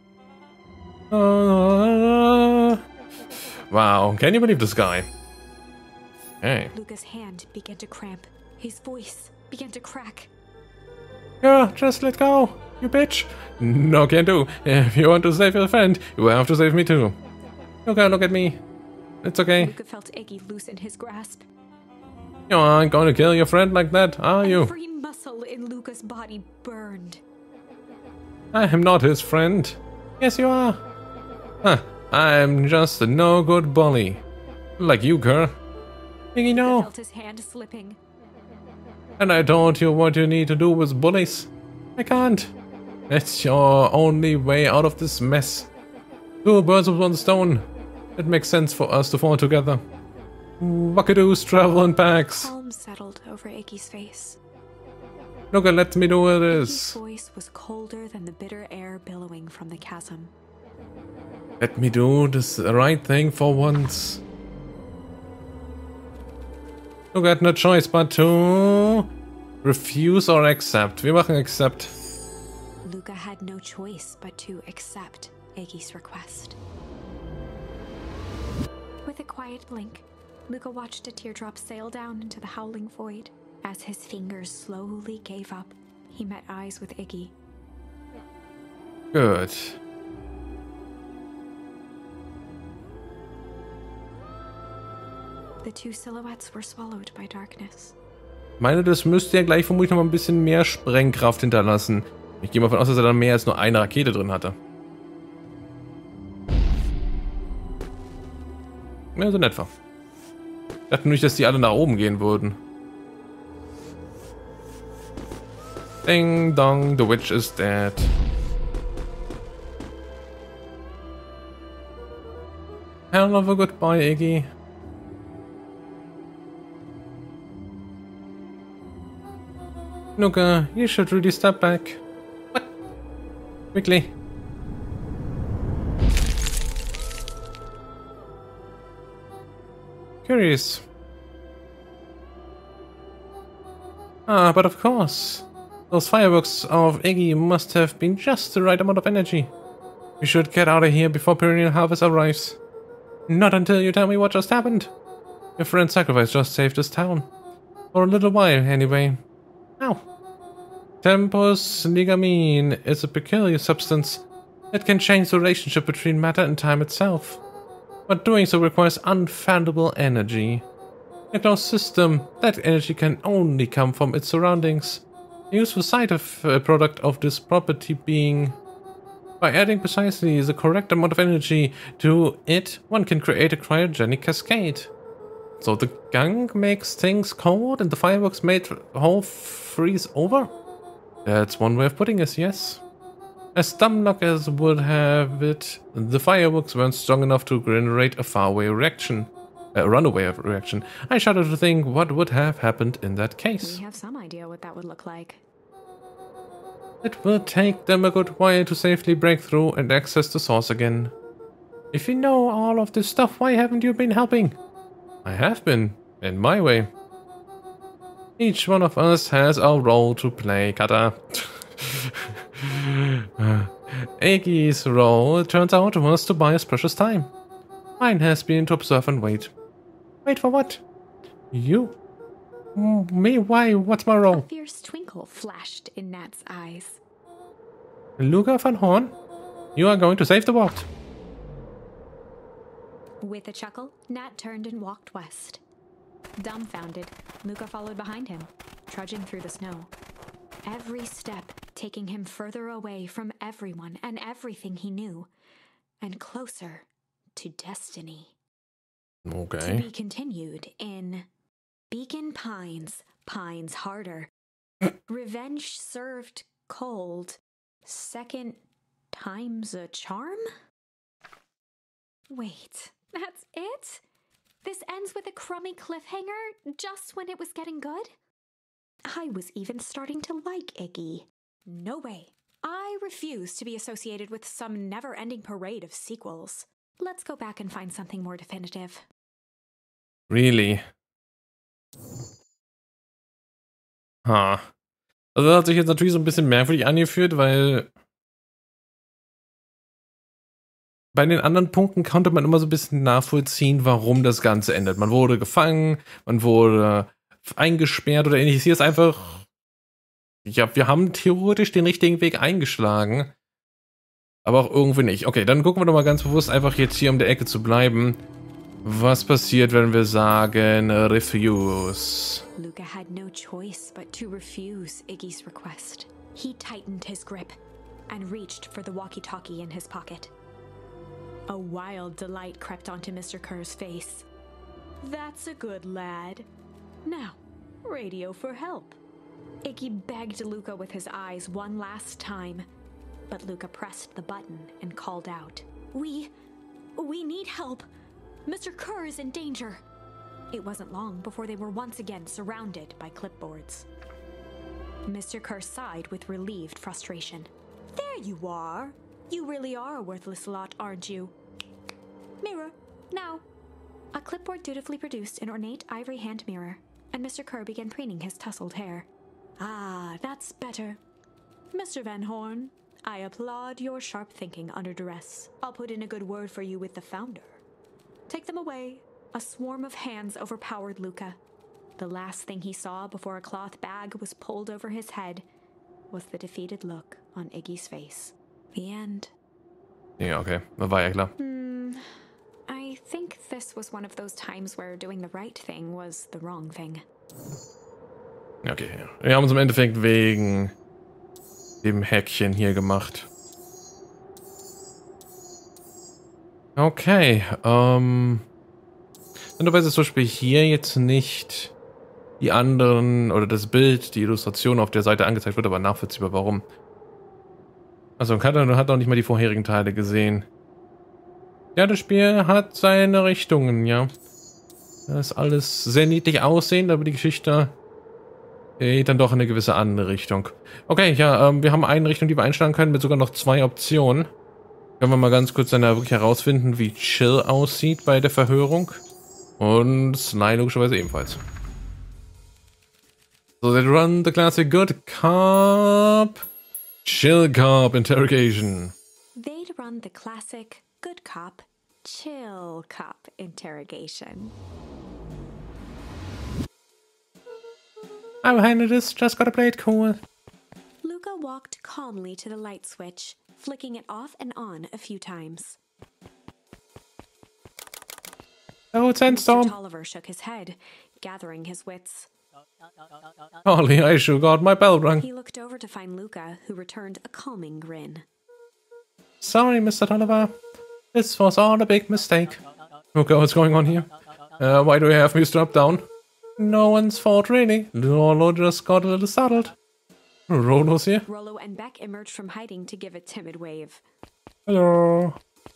Uh, wow, can you believe this guy? Hey. Luca's hand began to cramp. His voice began to crack. Yeah, just let go, you bitch. No can do. If you want to save your friend, you have to save me too. Okay, look at me. It's okay. Luca felt Iggy loosen his grasp. You aren't going to kill your friend like that, are you? Every muscle in Luca's body burned. I am not his friend. Yes, you are. Huh, I'm just a no-good bully. Like you, Kerr. Iggy, no. Luca felt his hand slipping. And I told you what you need to do with bullies. I can't. It's your only way out of this mess. Two birds with one stone. It makes sense for us to fall together. Wackadoos travel in packs. Calm settled over Iggy's face. Look, let me do what it Iggy's is. voice was colder than the bitter air billowing from the chasm. Let me do this right thing for once. You got no choice but to refuse or accept. Wir machen accept. Luca had no choice but to accept Iggy's request. With a quiet blink, Luca watched a teardrop sail down into the howling void. As his fingers slowly gave up, he met eyes with Iggy. Good. The two silhouettes were swallowed by darkness. Ich meine, das müsste ja gleich vermutlich noch mal ein bisschen mehr Sprengkraft hinterlassen. Ich gehe mal davon aus, dass er dann mehr als nur eine Rakete drin hatte. Ja, so in etwa. Ich dachte nicht, dass die alle nach oben gehen würden. Ding dong, the witch is dead. Hell of a goodbye, Iggy. Luca, you should really step back. What? Quickly. Curious. Ah, but of course. Those fireworks of Iggy must have been just the right amount of energy. We should get out of here before perennial harvest arrives. Not until you tell me what just happened. Your friend's sacrifice just saved this town. For a little while, anyway. Ow. Tempus ligamine is a peculiar substance that can change the relationship between matter and time itself. But doing so requires unfathomable energy. In a closed system, that energy can only come from its surroundings. A useful side of a product of this property being, by adding precisely the correct amount of energy to it, one can create a cryogenic cascade. So the gang makes things cold and the fireworks made whole freeze over? That's one way of putting it, yes. As dumb luck as would have it, the fireworks weren't strong enough to generate a faraway reaction. A runaway reaction. I shudder to think what would have happened in that case. We have some idea what that would look like. It will take them a good while to safely break through and access the source again. If you know all of this stuff, why haven't you been helping? I have been, in my way. Each one of us has a role to play, Kata. Iggy's role, it turns out, was to buy us precious time. Mine has been to observe and wait. Wait for what? You? Mm, me? Why? What's my A role? fierce twinkle flashed in Nat's eyes. Luca van Horn, you are going to save the world. With a chuckle, Nat turned and walked west. Dumbfounded, Luca followed behind him, trudging through the snow. Every step taking him further away from everyone and everything he knew, and closer to destiny. Okay. To be continued in Beacon Pines, Pines Harder. Revenge served cold. Second time's a charm? Wait, that's it? This ends with a crummy cliffhanger just when it was getting good? I was even starting to like Iggy. No way. I refuse to be associated with some never-ending parade of sequels. Let's go back and find something more definitive. Really? Ha. Also das hat sich jetzt natürlich so ein bisschen merkwürdig angefühlt, weil bei den anderen Punkten konnte man immer so ein bisschen nachvollziehen, warum das Ganze endet. Man wurde gefangen, man wurde eingesperrt oder ähnliches. Hier ist einfach, ja, wir haben theoretisch den richtigen Weg eingeschlagen, aber auch irgendwie nicht. Okay, dann gucken wir doch mal ganz bewusst einfach jetzt hier um der Ecke zu bleiben. Was passiert, wenn wir sagen Refuse? Luca had no choice but to refuse Iggy's request. He tightened his grip and reached for the walkie-talkie in his pocket. A wild delight crept onto Mister Kerr's face. That's a good lad. Now, radio for help. Iggy begged Luca with his eyes one last time, but Luca pressed the button and called out. We... we need help. Mister Kerr is in danger. It wasn't long before they were once again surrounded by clipboards. Mister Kerr sighed with relieved frustration. There you are. You really are a worthless lot, aren't you? Mirror, now. A clipboard dutifully produced an ornate ivory hand mirror, and Mister Kerr began preening his tousled hair. Ah, that's better. Mister Van Horn, I applaud your sharp thinking under duress. I'll put in a good word for you with the founder. Take them away. A swarm of hands overpowered Luca. The last thing he saw before a cloth bag was pulled over his head was the defeated look on Iggy's face. The end. Ja, okay. Das war ja klar. Hmm. I think this was one of those times where doing the right thing was the wrong thing. Okay, ja. Wir haben uns im Endeffekt wegen dem Häkchen hier gemacht. Okay, ähm... Interessanterweise ist zum Beispiel hier jetzt nicht die anderen, oder das Bild, die Illustration auf der Seite angezeigt wird, aber nachvollziehbar, warum. Also, Katar hat auch nicht mal die vorherigen Teile gesehen. Ja, das Spiel hat seine Richtungen, ja. Das ist alles sehr niedlich aussehend, aber die Geschichte geht dann doch in eine gewisse andere Richtung. Okay, ja, ähm, wir haben eine Richtung, die wir einschlagen können, mit sogar noch zwei Optionen. Können wir mal ganz kurz dann wirklich herausfinden, wie Chill aussieht bei der Verhörung. Und Sly logischerweise ebenfalls. So, they run the classic good cop, chill cop interrogation. They'd run the classic good cop, chill cop interrogation. I'm handed this, just gotta play it cool. Luca walked calmly to the light switch, flicking it off and on a few times. Oh, it's Mister Sandstorm. Tolliver shook his head, gathering his wits. Golly, I sure got my bell rung. He looked over to find Luca, who returned a calming grin. Sorry, Mister Tolliver. This was all a big mistake. Okay, what's going on here? Uh, why do you have me strapped down? No one's fault, really. Rolo just got a little startled. Rolo's here. Rollo and Beck emerged from hiding to give a timid wave. Hello.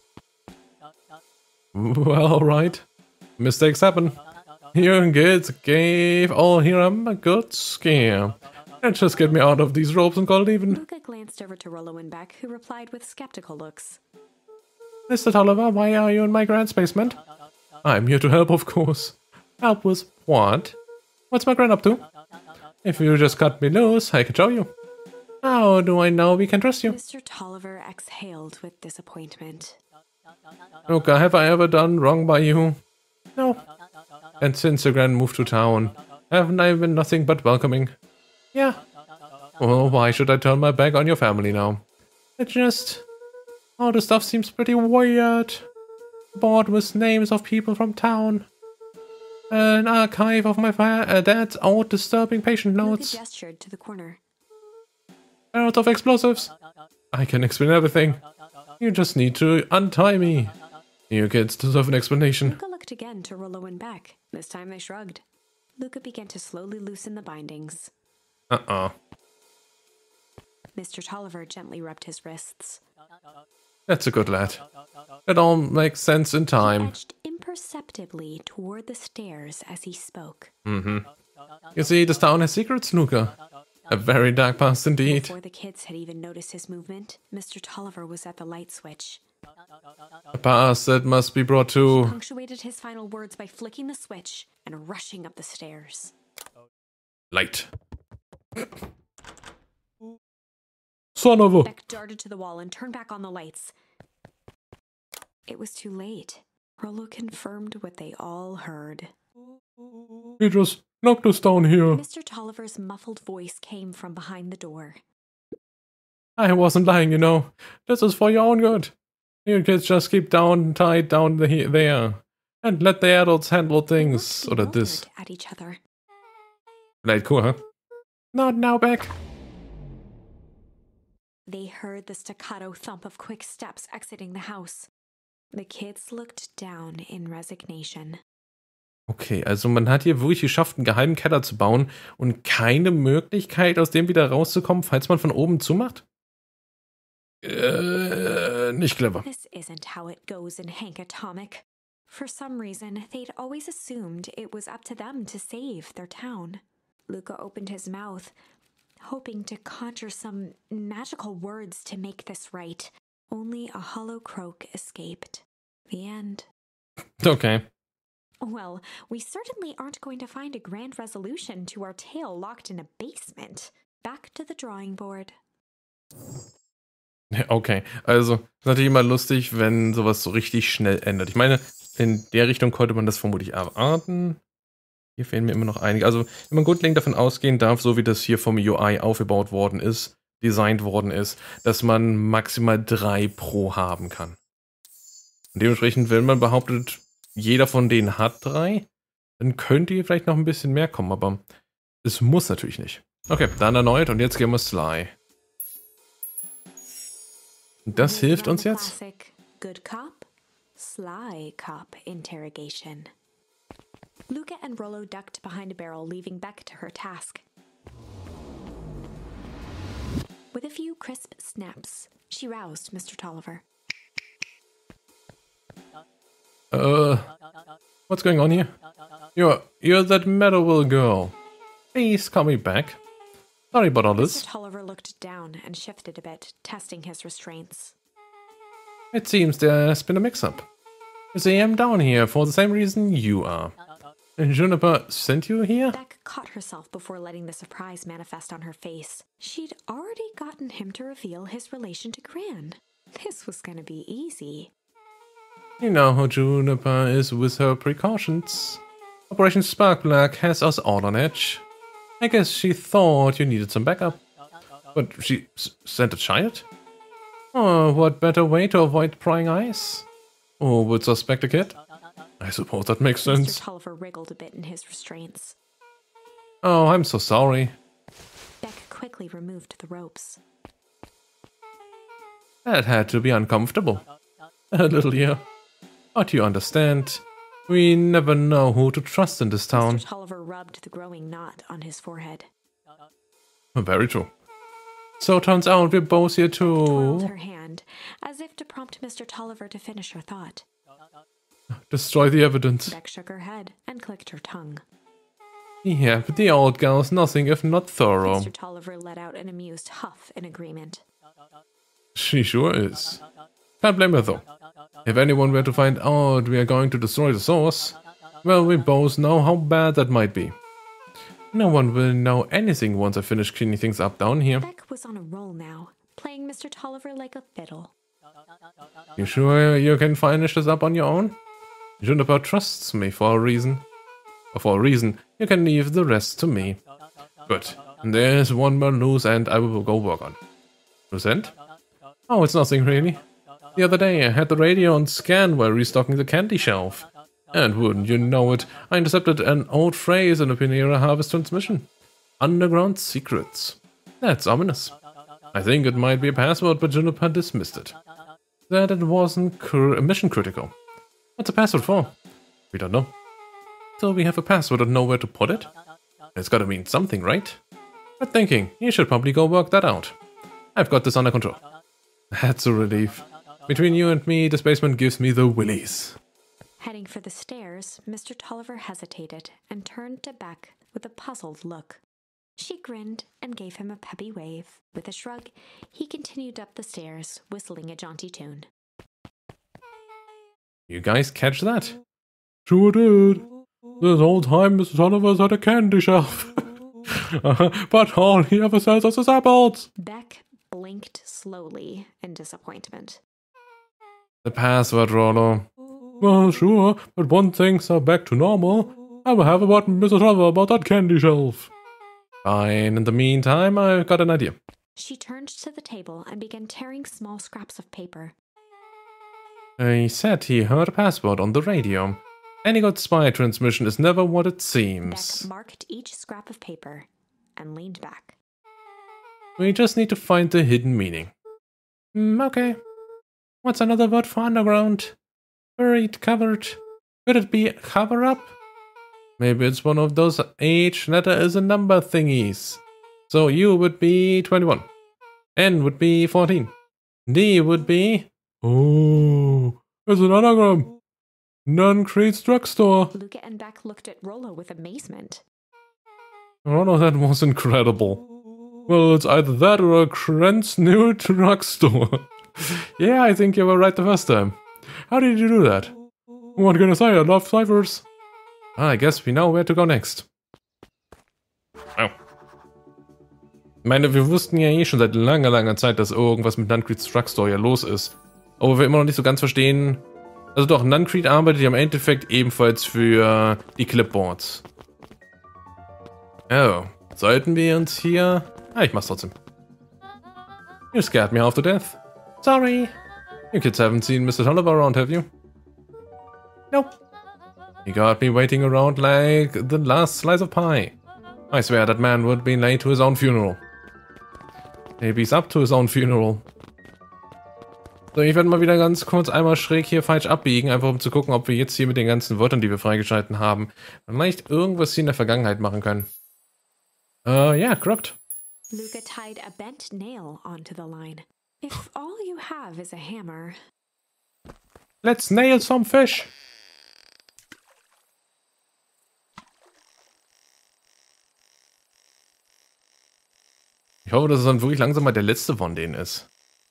Well, alright. Mistakes happen. You kids gave all Hiram a good scare. And just get me out of these ropes and call it even. Luca glanced over to Rollo and Beck, who replied with skeptical looks. Mister Tolliver, why are you in my grand's basement? I'm here to help, of course. Help with what? What's my grand up to? If you just cut me loose, I can show you. How do I know we can trust you? Mister Tolliver exhaled with disappointment. Luca, have I ever done wrong by you? No. And since your grand moved to town, haven't I been nothing but welcoming? Yeah. Well, why should I turn my back on your family now? It just... all the stuff seems pretty weird. Board with names of people from town. An archive of my fa uh, dad's old disturbing patient notes. Luca gestured to the corner. Barrels of explosives. I can explain everything. You just need to untie me. You kids deserve an explanation. Luca looked again to Rollo and Beck. This time they shrugged. Luca began to slowly loosen the bindings. Uh-uh. Mister Tolliver gently rubbed his wrists. That's a good lad. It all makes sense in He time. edged imperceptibly toward the stairs as he spoke. Mm-hmm. You see, this town has secrets, Luca. A very dark past indeed. Before the kids had even noticed his movement, Mister Tolliver was at the light switch. A pass that must be brought to... Punctuated his final words by flicking the switch and rushing up the stairs. Light. Son of a... Beck darted to the wall and turned back on the lights. It was too late. Rollo confirmed what they all heard. He just knocked us down here. Mister Tolliver's muffled voice came from behind the door. I wasn't lying, you know. This is for your own good. You kids just keep down tied down the, there. And let the adults handle things. Or this. At each other. Right, cool, huh? Not now, Beck. They heard the staccato thump of quick steps exiting the house. The kids looked down in resignation. Okay, also man hat hier wirklich geschafft, einen geheimen Keller zu bauen und keine Möglichkeit, aus dem wieder rauszukommen, falls man von oben zumacht? Äh, nicht clever. This isn't how it goes in Hank Atomic. For some reason, they'd always assumed it was up to them to save their town. Luca opened his mouth, hoping to conjure some magical words to make this right. Only a hollow croak escaped. The end. Okay. Well, we certainly aren't going to find a grand resolution to our tale locked in a basement. Back to the drawing board. Okay, also, ist natürlich immer lustig, wenn sowas so richtig schnell ändert. Ich meine, in der Richtung konnte man das vermutlich erwarten. Hier fehlen mir immer noch einige. Also, wenn man grundlegend davon ausgehen darf, so wie das hier vom U I aufgebaut worden ist, designt worden ist, dass man maximal drei pro haben kann. Und dementsprechend, wenn man behauptet, jeder von denen hat drei, dann könnte hier vielleicht noch ein bisschen mehr kommen, aber es muss natürlich nicht. Okay, dann erneut und jetzt gehen wir Sly. Das hilft uns jetzt? Classic good cop, sly cop interrogation. Luca and Rollo ducked behind a barrel, leaving Beck to her task. With a few crisp snaps, she roused Mister Tolliver. Uh, what's going on here? You're, you're that Meadowville girl. Please call me back. Sorry about all this. Mister Tolliver looked down and shifted a bit, testing his restraints. It seems there's been a mix-up. You see, I'm down here for the same reason you are. And Juniper sent you here? Beck caught herself before letting the surprise manifest on her face. She'd already gotten him to reveal his relation to Gran. This was gonna be easy. You know how Juniper is with her precautions. Operation Sparkplug has us all on edge. I guess she thought you needed some backup. But she s sent a child? Oh, what better way to avoid prying eyes? Who would suspect a kid? I suppose that makes sense. Mister Tolliver wriggled a bit in his restraints. Oh, I'm so sorry. Beck quickly removed the ropes. That had to be uncomfortable. A little, yeah. But you understand, we never know who to trust in this town. Mister Tolliver rubbed the growing knot on his forehead. Very true. So it turns out we're both here Twirled to... her hand, as if to prompt Mister Tolliver to finish her thought. destroy the evidence. Beck shook her head and clicked her tongue. Yeah, but the old gal's nothing if not thorough. Mister Tolliver let out an amused huff in agreement. She sure is. Can't blame her though. If anyone were to find out we are going to destroy the source, well, we both know how bad that might be. No one will know anything once I finish cleaning things up down here. Beck was on a roll now, playing Mister Tolliver like a fiddle. You sure you can finish this up on your own? Juniper trusts me for a reason. For a reason, you can leave the rest to me. Good. There's one more loose end I will go work on. Loose end? Oh, it's nothing really. The other day I had the radio on scan while restocking the candy shelf. And wouldn't you know it, I intercepted an old phrase in a Pinera Harvest transmission. Underground secrets. That's ominous. I think it might be a password, but Juniper dismissed it. That it wasn't cr mission critical. What's a password for? We don't know. So we have a password and know where to put it? It's gotta mean something, right? Good thinking. You should probably go work that out. I've got this under control. That's a relief. Between you and me, this basement gives me the willies. Heading for the stairs, Mister Tolliver hesitated and turned to Beck with a puzzled look. She grinned and gave him a peppy wave. With a shrug, he continued up the stairs, whistling a jaunty tune. You guys catch that? Sure did. This whole time Mister Tulliver's had a candy shelf. But all he ever sells us is apples. Beck blinked slowly in disappointment. The password, Rollo. Well, sure, but once things are back to normal, I will have about Mister Tulliver about that candy shelf. Fine, in the meantime, I've got an idea. She turned to the table and began tearing small scraps of paper. He said he heard a password on the radio. Any good spy transmission is never what it seems. Beck marked each scrap of paper and leaned back. We just need to find the hidden meaning. Mm, okay. What's another word for underground? Buried, covered. Could it be cover up? Maybe it's one of those H letter is a number thingies. So U would be twenty-one. N would be fourteen. D would be... Oh, it's an anagram. Nuncrete's drugstore. Luca and Beck looked at Rollo with amazement. Oh, that was incredible. Well, it's either that or a Krent's new drugstore. Yeah, I think you were right the first time. How did you do that? What can I say? I love ciphers. I guess we know where to go next. Oh. Ich meine, wir wussten ja eh schon seit langer, langer Zeit, dass irgendwas mit Nuncrete's Drugstore ja los ist. Aber wir immer noch nicht so ganz verstehen. Also doch, Nuncrete arbeitet ja im Endeffekt ebenfalls für die Clipboards. Oh, sollten wir uns hier... Ah, ich mach's trotzdem. You scared me half to death. Sorry. You kids haven't seen Mister Tulliver around, have you? Nope. He got me waiting around like the last slice of pie. I swear that man would be late to his own funeral. Maybe he's up to his own funeral. So, ich werde mal wieder ganz kurz einmal schräg hier falsch abbiegen, einfach um zu gucken, ob wir jetzt hier mit den ganzen Wörtern, die wir freigeschalten haben, vielleicht irgendwas hier in der Vergangenheit machen können. Äh, ja, corrupt. Luca tied a bent nail onto the line. If all you have is a hammer... Let's nail some fish! Ich hoffe, dass es dann wirklich langsam mal der letzte von denen ist.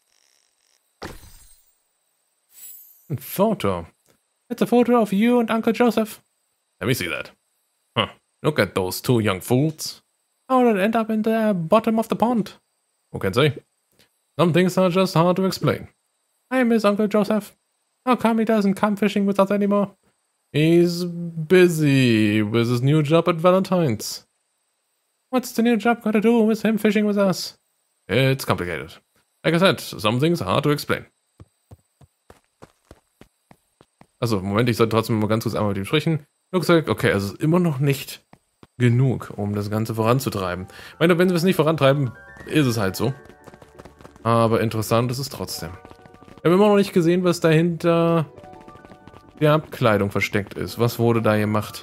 A photo. It's a photo of you and Uncle Joseph. Let me see that. Huh. Look at those two young fools. How did it end up in the bottom of the pond? Who can say? Some things are just hard to explain. I miss Uncle Joseph. How come he doesn't come fishing with us anymore? He's busy with his new job at Valentine's. What's the new job got to do with him fishing with us? It's complicated. Like I said, some things are hard to explain. Also, Moment, ich sollte trotzdem mal ganz kurz einmal mit ihm sprechen. Looks like, okay, also immer noch nicht genug, um das Ganze voranzutreiben. Ich meine, wenn wir es nicht vorantreiben, ist es halt so. Aber interessant ist es trotzdem. Wir haben immer noch nicht gesehen, was dahinter der Abkleidung versteckt ist. Was wurde da gemacht?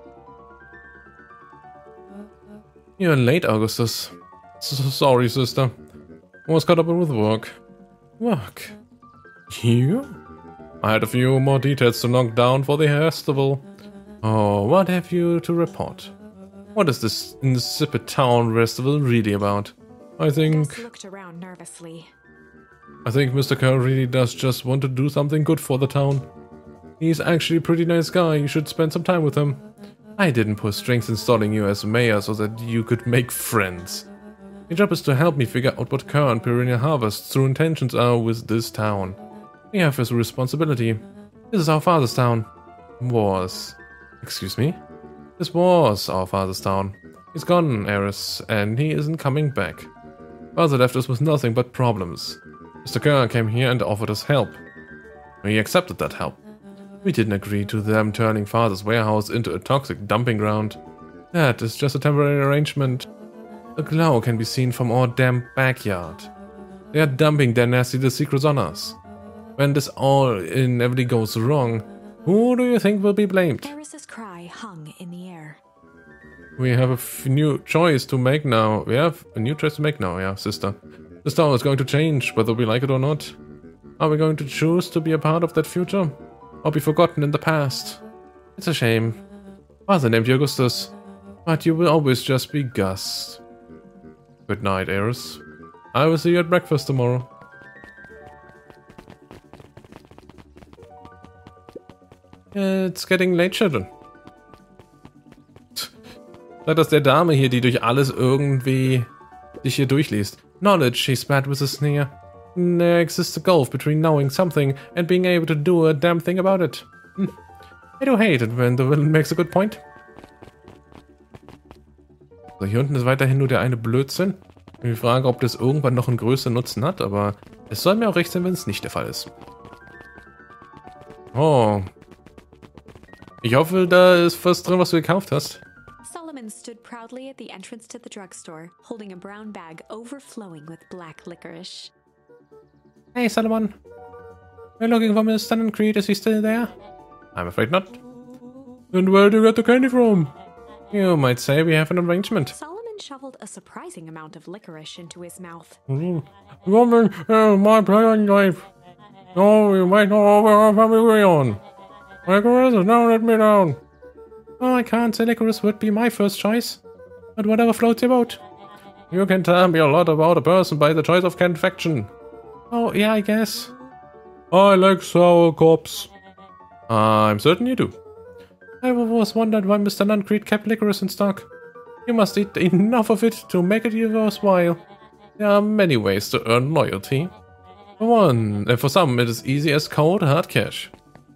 You're late, Augustus. So sorry, sister. I was caught up with work. Work? You? I had a few more details to knock down for the festival. Oh, what have you to report? What is this insipid town festival really about? I think... Gus looked around nervously. I think Mister Kerr really does just want to do something good for the town. He's actually a pretty nice guy, you should spend some time with him. I didn't pull strings installing you as mayor so that you could make friends. Your job is to help me figure out what Kerr and Perennial Harvest's true intentions are with this town. We have this responsibility. This is our father's town. Was. Excuse me? This was our father's town. He's gone, Eris, and he isn't coming back. Father left us with nothing but problems. Mister Kerr came here and offered us help. We accepted that help. We didn't agree to them turning Father's warehouse into a toxic dumping ground. That is just a temporary arrangement. The glow can be seen from our damn backyard. They are dumping their nasty secrets on us. When this all inevitably goes wrong, who do you think will be blamed? Eris's cry hung in the air. We have a f new choice to make now. We have a new choice to make now, yeah, sister. This town is going to change, whether we like it or not. Are we going to choose to be a part of that future? Or be forgotten in the past? It's a shame. Father named you Augustus, but you will always just be Gus. Good night, Eris. I will see you at breakfast tomorrow. It's getting late, children. Sag das der Dame hier, die durch alles irgendwie sich hier durchliest. Knowledge, she spat with a sneer. There exists a gulf between knowing something and being able to do a damn thing about it. Hm. I do hate it when the villain makes a good point. So, hier unten ist weiterhin nur der eine Blödsinn. Ich frage, ob das irgendwann noch einen größeren Nutzen hat, aber es soll mir auch recht sein, wenn es nicht der Fall ist. Oh. Ich hoffe, da ist was drin, was du gekauft hast. Solomon stood proudly at the entrance to the drugstore, holding a brown bag overflowing with black licorice. Hey, Solomon. We're looking for Mister Nancrete. Is he still there? I'm afraid not. And where do you get the candy from? You might say we have an arrangement. Solomon shoveled a surprising amount of licorice into his mouth. Mm. Woman, uh, my play in life. Oh, you might know where our family we're on. Licorice has now let me down. Oh, I can't say licorice would be my first choice. But whatever floats your boat. You can tell me a lot about a person by the choice of confection. Oh, yeah, I guess. I like sour cops. I'm certain you do. I always wondered why Mister Nancrete kept licorice in stock. You must eat enough of it to make it worthwhile. There are many ways to earn loyalty. For one, and for some, it is easy as cold, hard cash.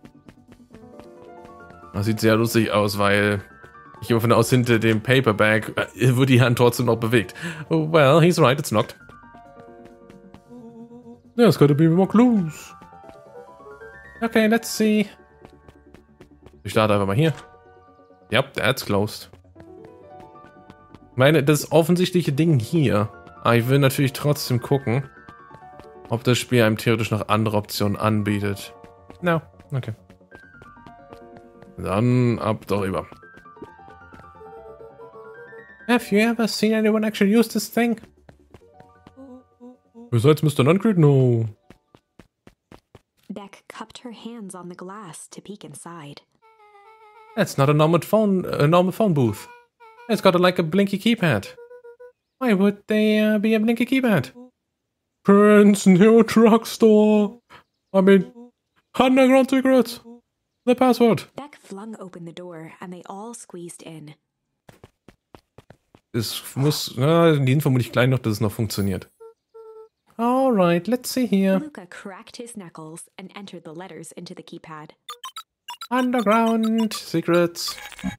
Das sieht sehr lustig aus, weil ich gehe davon aus, hinter dem Paperback wird die Hand trotzdem noch bewegt. Well, he's right, it's locked. There's gotta be more clues. Okay, let's see. Ich starte einfach mal hier. Yep, that's closed. Ich meine, das offensichtliche Ding hier. Aber ich will natürlich trotzdem gucken, ob das Spiel einem theoretisch noch andere Optionen anbietet. No, okay. Dann ab darüber. Have you ever seen anyone actually use this thing? Besides Mister Nancrete, no. Beck cupped her hands on the glass to peek inside. That's not a normal phone, a normal phone booth. It's got a, like a blinky keypad. Why would they uh, be a blinky keypad? Prince new drugstore. I mean, underground secrets. The password. Beck flung open the door and they all squeezed in. Es muss, na, die sind vermutlich gleich noch, dass es noch funktioniert. Alright, let's see here. Luca cracked his knuckles and entered the letters into the keypad. Underground secrets.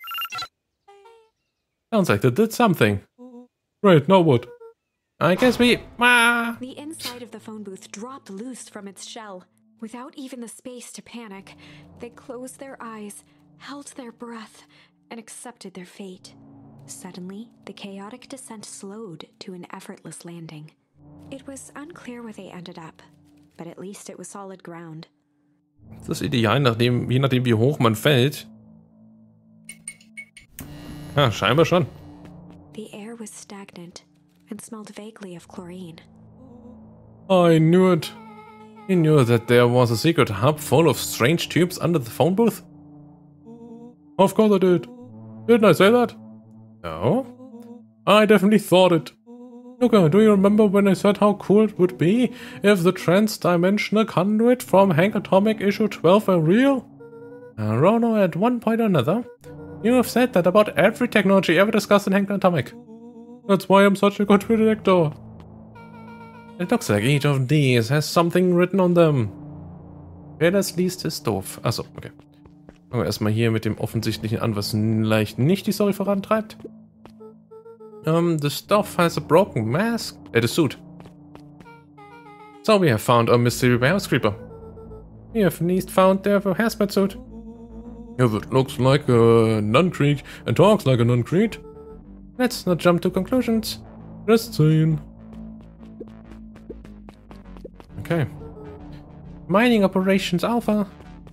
Sounds like they did something. Right, now what? I guess we... Ah. The inside of the phone booth dropped loose from its shell. Without even the space to panic, they closed their eyes, held their breath, and accepted their fate. Suddenly, the chaotic descent slowed to an effortless landing. It was unclear where they ended up, but at least it was solid ground. Das ist ideal, nachdem, je nachdem wie hoch man fällt. Ja, scheinbar schon. The air was stagnant and smelled vaguely of chlorine. I knew it. You knew that there was a secret hub full of strange tubes under the phone booth? Of course I did. Didn't I say that? No. I definitely thought it. Luca, do you remember when I said how cool it would be if the trans-dimensional conduit from Hank Atomic issue twelve were real? Uh, Rono, at one point or another, you have said that about every technology ever discussed in Hank Atomic. That's why I'm such a good predictor. It looks like each of these has something written on them. Wer das liest, ist doof. Achso, okay. Fangen wir erstmal hier mit dem Offensichtlichen an, was leicht nicht die Story vorantreibt. Um, the stuff has a broken mask. Uh, the suit. So we have found a mystery warehouse creeper. We have at least found their hazmat suit. If it looks like a Nancrete and talks like a Nancrete, let's not jump to conclusions. Just saying. Okay. Mining operations Alpha.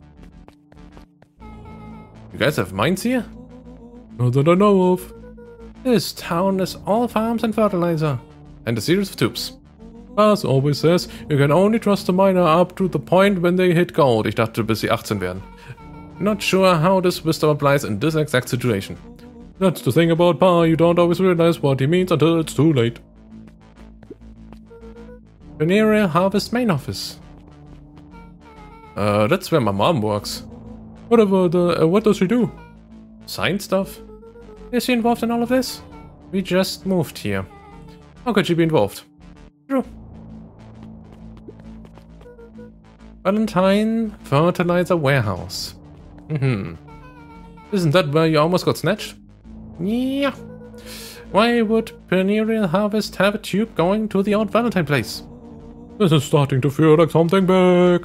You guys have mines here? Not that I know of. This town is all farms and fertilizer, and a series of tubes. As always says, you can only trust a miner up to the point when they hit gold. Ich dachte, bis sie achtzehn werden. Not sure how this wisdom applies in this exact situation. That's the thing about Pa, you don't always realize what he means until it's too late. Venereal Harvest main office. Uh, that's where my mom works. Whatever the... Uh, what does she do? Science stuff? Is she involved in all of this? We just moved here. How could she be involved? True. Valentine Fertilizer Warehouse. Mm-hmm. Isn't that where you almost got snatched? Yeah. Why would Perennial Harvest have a tube going to the old Valentine place? This is starting to feel like something big.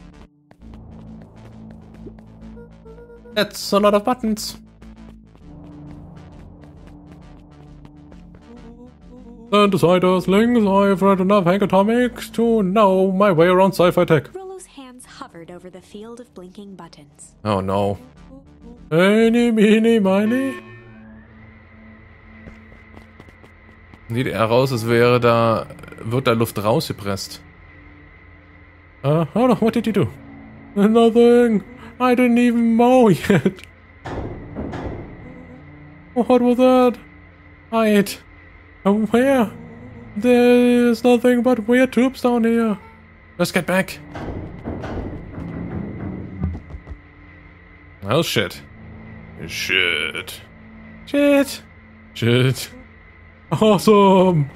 That's a lot of buttons. Synthesizers, links, I've read enough Hank Atomics to know my way around sci-fi tech. Rollo's hands hovered over the field of blinking buttons. Oh no. Eeny, meeny, miny. Sieht eher aus, als wäre da... wird da Luft rausgepresst. Uh, hold on, what did you do? Nothing. I didn't even mow yet. What was that? Hide. Where? There's nothing but weird tubes down here. Let's get back. Oh shit. Shit. Shit. Shit. Awesome.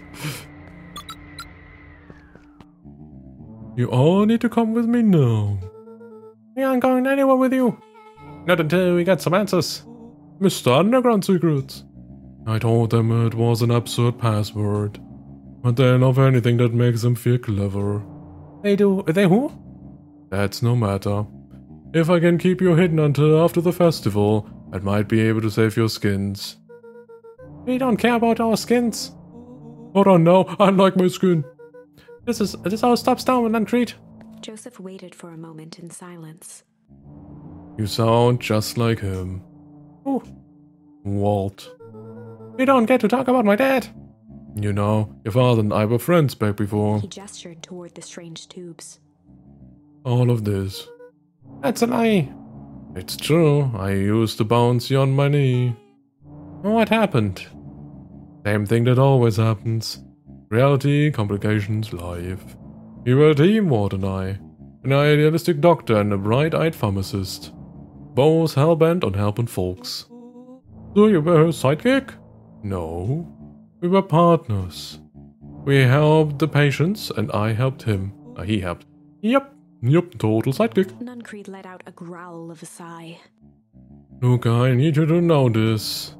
You all need to come with me now. We aren't going anywhere with you. Not until we get some answers. Mister Underground Secrets. I told them it was an absurd password. But they love anything that makes them feel clever. They do. They who? That's no matter. If I can keep you hidden until after the festival, I might be able to save your skins. We don't care about our skins. Hold on now, I like my skin. This is this all stops down with Nancrete. Joseph waited for a moment in silence. You sound just like him. Who? Walt. We don't get to talk about my dad. You know, your father and I were friends back before. He gestured toward the strange tubes. All of this. That's a lie. It's true, I used to bounce you on my knee. What happened? Same thing that always happens. Reality, complications, life. We were a team, Ward and I. An idealistic doctor and a bright-eyed pharmacist. Both hell-bent on helping folks. So you were her sidekick? No. We were partners. We helped the patients and I helped him. Uh, he helped. Yep. Yep, total sidekick. Nuncrete let out a growl of a sigh. Look, I need you to know this.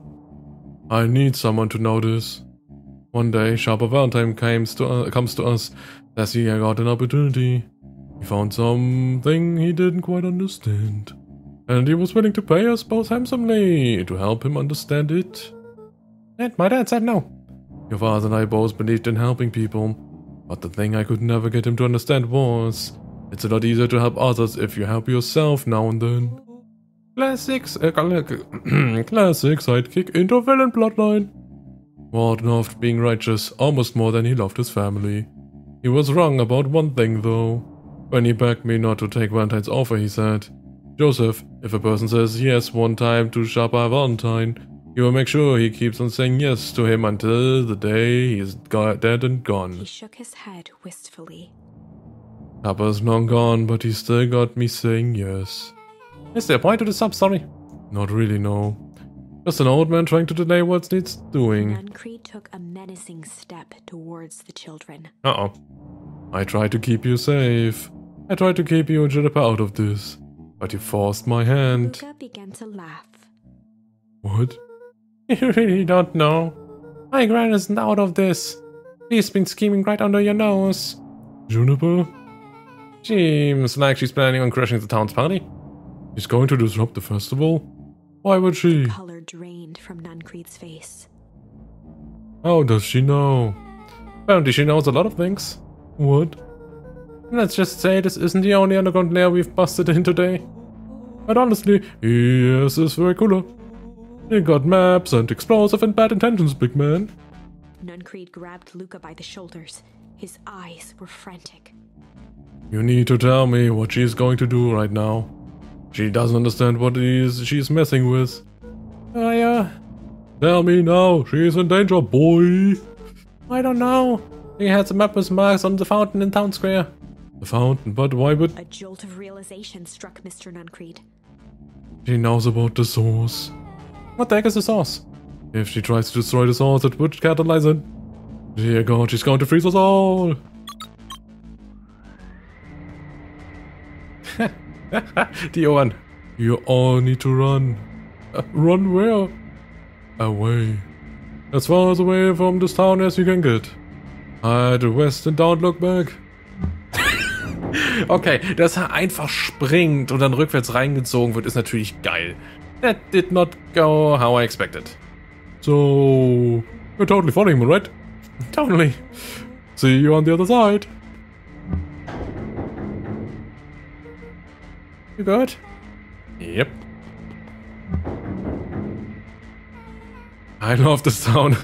I need someone to know this. One day, Sharper Valentine comes to, uh, comes to us, says he got an opportunity. He found something he didn't quite understand. And he was willing to pay us both handsomely to help him understand it. And my dad said no. Your father and I both believed in helping people. But the thing I could never get him to understand was, it's a lot easier to help others if you help yourself now and then. Classics, uh, classic sidekick into villain plotline. Ward loved being righteous almost more than he loved his family. He was wrong about one thing though. When he begged me not to take Valentine's offer, he said, Joseph, if a person says yes one time to Sharper Valentine, you will make sure he keeps on saying yes to him until the day he is dead and gone. He shook his head wistfully. Sharper's long gone, but he still got me saying yes. Is there a point to the sub-story? Not really, no. Just an old man trying to delay what needs doing. Nuncrete took a menacing step towards the children. Uh-oh. I tried to keep you safe. I tried to keep you and Juniper out of this. But you forced my hand. Luca began to laugh. What? You really don't know. My gran isn't out of this. She's been scheming right under your nose. Juniper? Seems like she's planning on crashing the town's party. She's going to disrupt the festival? Why would she? The color drained from Nuncrete's face. How does she know? Apparently she knows a lot of things. What? Let's just say this isn't the only underground lair we've busted in today. But honestly, yes, it's very cooler. You got maps and explosive and bad intentions, big man. Nuncrete grabbed Luca by the shoulders. His eyes were frantic. You need to tell me what she's going to do right now. She doesn't understand what it is she's messing with. I, uh... Tell me now, she's in danger, boy. I don't know. She had some map with marks on the fountain in Town Square. The fountain, but why would... A jolt of realization struck Mister Nuncreed. She knows about the source. What the heck is the source? If she tries to destroy the source, it would catalyze it. Dear God, she's going to freeze us all! Die Ohren. You all need to run. Uh, run where? Away. As far as away from this town as you can get. Hide west and don't look back. Okay, dass er einfach springt und dann rückwärts reingezogen wird, ist natürlich geil. That did not go how I expected. So, you're totally following me, right? Totally. See you on the other side. You good? Yep. I love this town.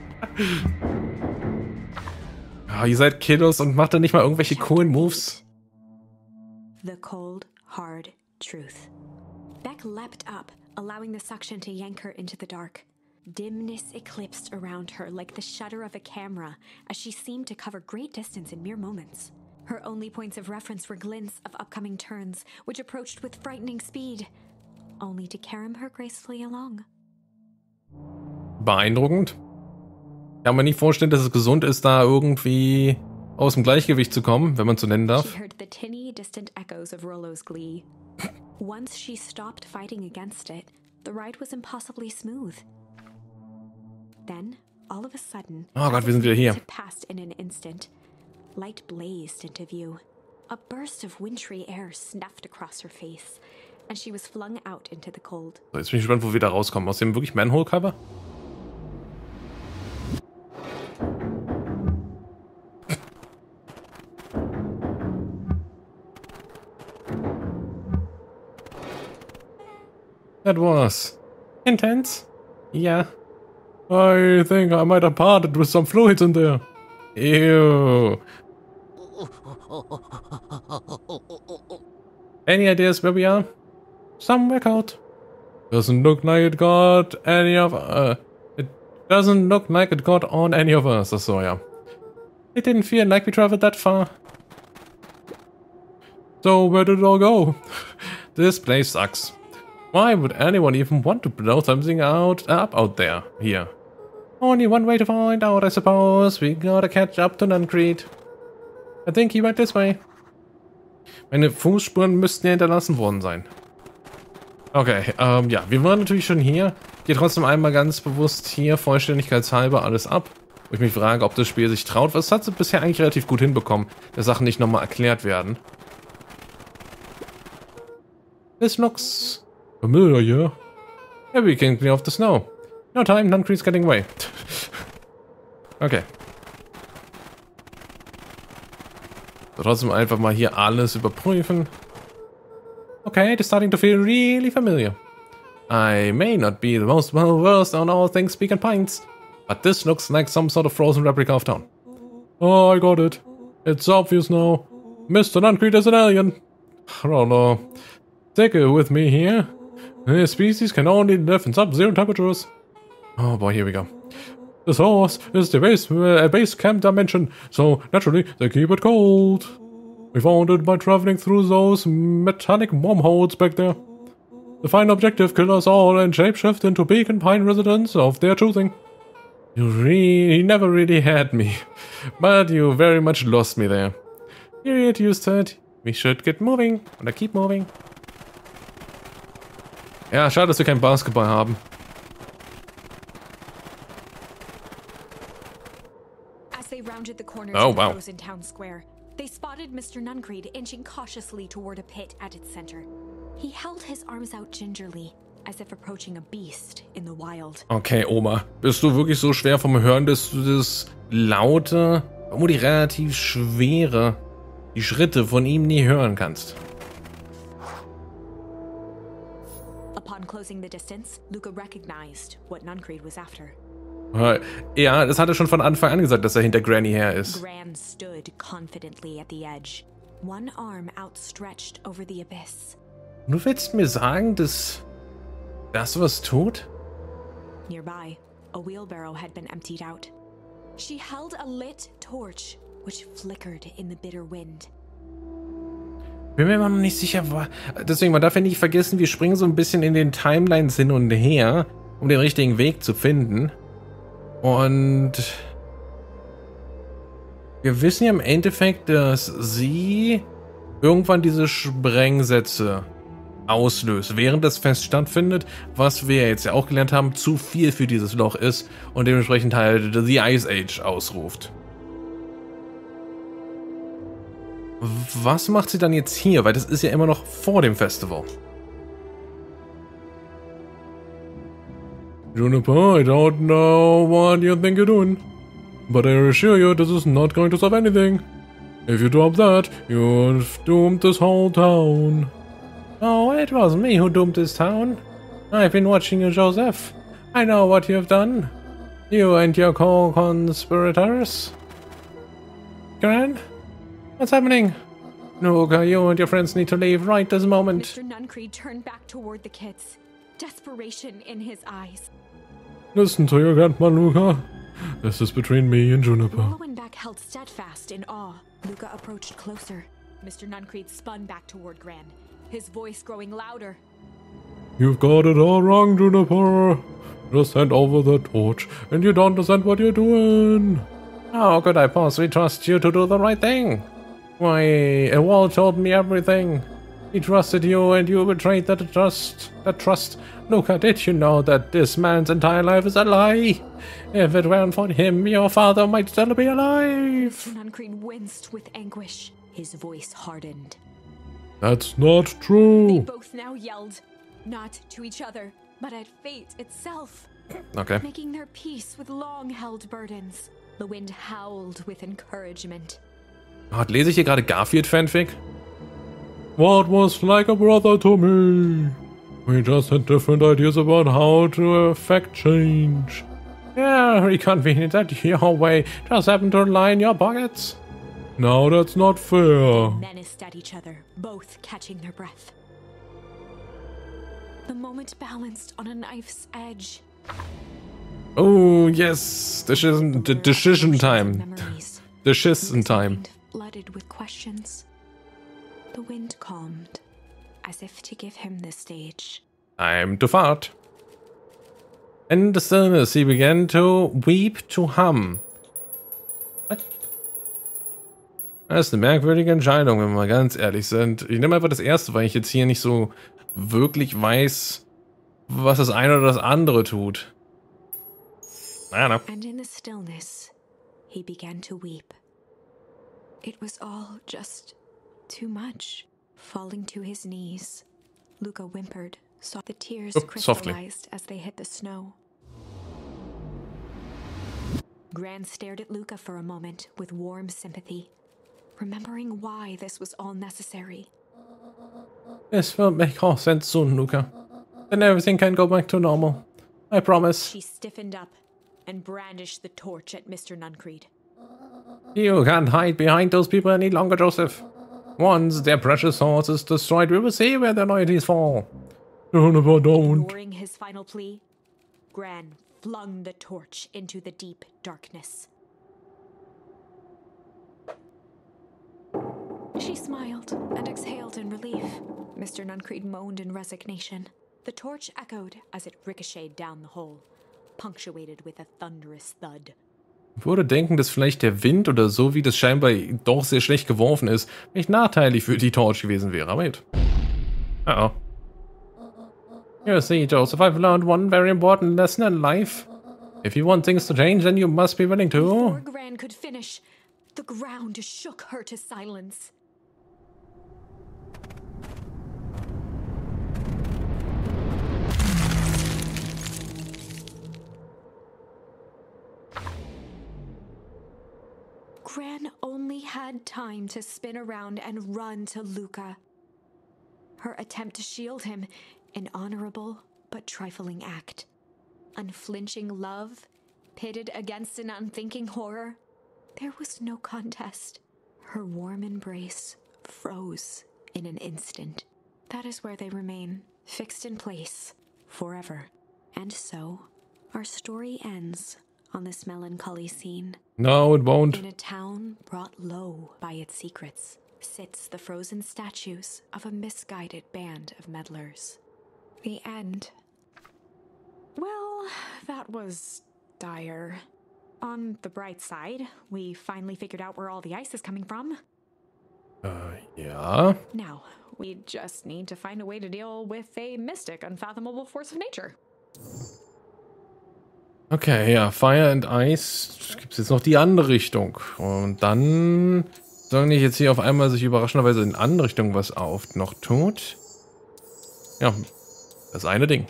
Oh, ihr seid Kiddos und macht dann nicht mal irgendwelche coolen Moves. The cold, hard truth. Beck leapt up, allowing the suction to yank her into the dark. Dimness eclipsed around her like the shutter of a camera as she seemed to cover great distance in mere moments. Her only points of reference were glints of upcoming turns, which approached with frightening speed, only to carry her gracefully along. Beeindruckend. Ich kann mir nicht vorstellen, dass es gesund ist, da irgendwie aus dem Gleichgewicht zu kommen, wenn man so nennen darf. She heard the tinny, distant echoes of Rollo's glee. Once she stopped fighting against it, the ride was impossibly smooth. Then, all of a sudden, oh Gott, wir sind wieder hier. It passed in an instant. Light blazed into view. A burst of wintry air snuffed across her face, and she was flung out into the cold. So, jetzt bin ich gespannt, wo wir da rauskommen. Aus dem wirklich Manhole-Cover? That was intense. Yeah. I think I might have parted with some fluids in there. Ew. Any ideas where we are? Some workout. Doesn't look like it got any of uh it doesn't look like it got on any of us. So yeah. It didn't feel like we traveled that far. So where did it all go? This place sucks. Why would anyone even want to blow something out up out there? Here. Only one way to find out, I suppose. We gotta catch up to Nuncreed. I think he went this way. Meine Fußspuren müssten ja hinterlassen worden sein. Okay, ähm, ja, wir waren natürlich schon hier. Ich gehe trotzdem einmal ganz bewusst hier vollständigkeitshalber alles ab. Wo ich mich frage, ob das Spiel sich traut. Was hat sie bisher eigentlich relativ gut hinbekommen, dass Sachen nicht nochmal erklärt werden. This looks familiar, yeah? Yeah, we can clear off the snow. No time, Nuncreed's getting away. Okay. So, trotzdem einfach mal hier alles überprüfen. Okay, it's starting to feel really familiar. I may not be the most well-versed on all things speak and pints, but this looks like some sort of frozen replica of town. Oh, I got it. It's obvious now. Mister Nuncreed is an alien. I don't know. Take it with me here. This species can only live in sub-zero temperatures. Oh boy, here we go. The source is the base, uh, base camp dimension, so naturally they keep it cold. We found it by traveling through those metallic wormholes back there. The final objective, kill us all and shapeshift into Beacon Pine residents of their choosing. You really never really had me, but you very much lost me there. You're get used to it. We should get moving, oder keep moving. Ja, schade, dass wir kein Basketball haben. As they rounded the corners oh, of the wow. frozen town square, they spotted Mister Nuncreed inching cautiously toward a pit at its center. He held his arms out gingerly, as if approaching a beast in the wild. Okay, Oma, bist du wirklich so schwer vom Hören, dass du das laute, vermutlich relativ schwere, die Schritte von ihm nie hören kannst? Upon closing the distance, Luca recognized what Nuncreed was after. Ja, das hat er schon von Anfang an gesagt, dass er hinter Granny her ist. Gran stood confidently at the edge, one arm outstretched over the abyss. Du willst mir sagen, dass das was tut? Nearby, a wheelbarrow had been emptied out. She held a lit torch, which flickered in the bitter wind. bin mir immer noch nicht sicher. Deswegen, man darf ja nicht vergessen, wir springen so ein bisschen in den Timelines hin und her, um den richtigen Weg zu finden. Und wir wissen ja im Endeffekt, dass sie irgendwann diese Sprengsätze auslöst, während das Fest stattfindet, was wir jetzt ja auch gelernt haben, zu viel für dieses Loch ist und dementsprechend halt The Ice Age ausruft. Was macht sie dann jetzt hier? Weil das ist ja immer noch vor dem Festival. Juniper, I don't know what you think you're doing, but I assure you this is not going to solve anything. If you drop that, you've doomed this whole town. Oh, it wasn't me who doomed this town. I've been watching you, Joseph. I know what you've done. You and your co-conspirators. Gran? What's happening? Nuka, you and your friends need to leave right this moment. Mister Nuncreed turned back toward the kids, desperation in his eyes. Listen to your grandma, Luca. This is between me and Juniper. Wallenbeck held steadfast in awe. Luca approached closer. Mister Nuncreed spun back toward Gran, his voice growing louder. You've got it all wrong, Juniper. Just hand over the torch, and you don't understand what you're doing. How could I possibly trust you to do the right thing? Why, Walt told me everything. He trusted you, and you betrayed that trust. That trust. Luca, did you know that this man's entire life is a lie? If it weren't for him, your father might still be alive. Mister Nuncreed winced with anguish. His voice hardened. That's not true. They both now yelled, not to each other, but at fate itself. Okay. Making their peace with long-held burdens. The wind howled with encouragement. Oh, lese ich hier gerade Garfield-Fanfic? Walt was like a brother to me. We just had different ideas about how to affect change. Yeah, very convenient that your way just happened to lie in your pockets. Now that's not fair. They menaced at each other, both catching their breath. The moment balanced on a knife's edge. Oh, yes. Decision, de decision time. Decision time. Flooded with questions. The wind calmed, as if to give him the stage. Time to fart. In the stillness, he began to weep, to hum. What? Das ist eine merkwürdige Entscheidung, wenn wir mal ganz ehrlich sind. Ich nehme einfach das erste, weil ich jetzt hier nicht so wirklich weiß, was das eine oder das andere tut. Naja. And in the stillness, he began to weep. It was all just too much. Falling to his knees, Luca whimpered, saw the tears oh, crystallized as they hit the snow. Gran stared at Luca for a moment with warm sympathy, remembering why this was all necessary. This will make all sense soon, Luca. Then everything can go back to normal. I promise. She stiffened up and brandished the torch at Mister Nuncreed. You can't hide behind those people any longer, Joseph. Once their precious source is destroyed, we will see where their loyalties fall. Juniper, don't. Ignoring his final plea, Gran flung the torch into the deep darkness. She smiled and exhaled in relief. Mister Nuncreed moaned in resignation. The torch echoed as it ricocheted down the hole, punctuated with a thunderous thud. Ich würde denken, dass vielleicht der Wind oder so, wie das scheinbar doch sehr schlecht geworfen ist, nicht nachteilig für die Torch gewesen wäre. Aber gut. Uh oh. You see, Joseph, I've learned one very important lesson in life. If you want things to change, then you must be willing to. Before Gran could finish, the ground shook her to silence. Gran only had time to spin around and run to Luca. Her attempt to shield him, an honorable but trifling act. Unflinching love, pitted against an unthinking horror. There was no contest. Her warm embrace froze in an instant. That is where they remain, fixed in place, forever. And so, our story ends on this melancholy scene. No, it won't. In a town brought low by its secrets, sits the frozen statues of a misguided band of meddlers. The end. Well, that was dire. On the bright side, we finally figured out where all the ice is coming from. Uh, yeah. Now, we just need to find a way to deal with a mystic, unfathomable force of nature. Okay, ja, Fire and Ice. Gibt es jetzt noch die andere Richtung. Und dann soll nicht jetzt hier auf einmal sich überraschenderweise in andere Richtung was auf noch tut. Ja, das eine Ding.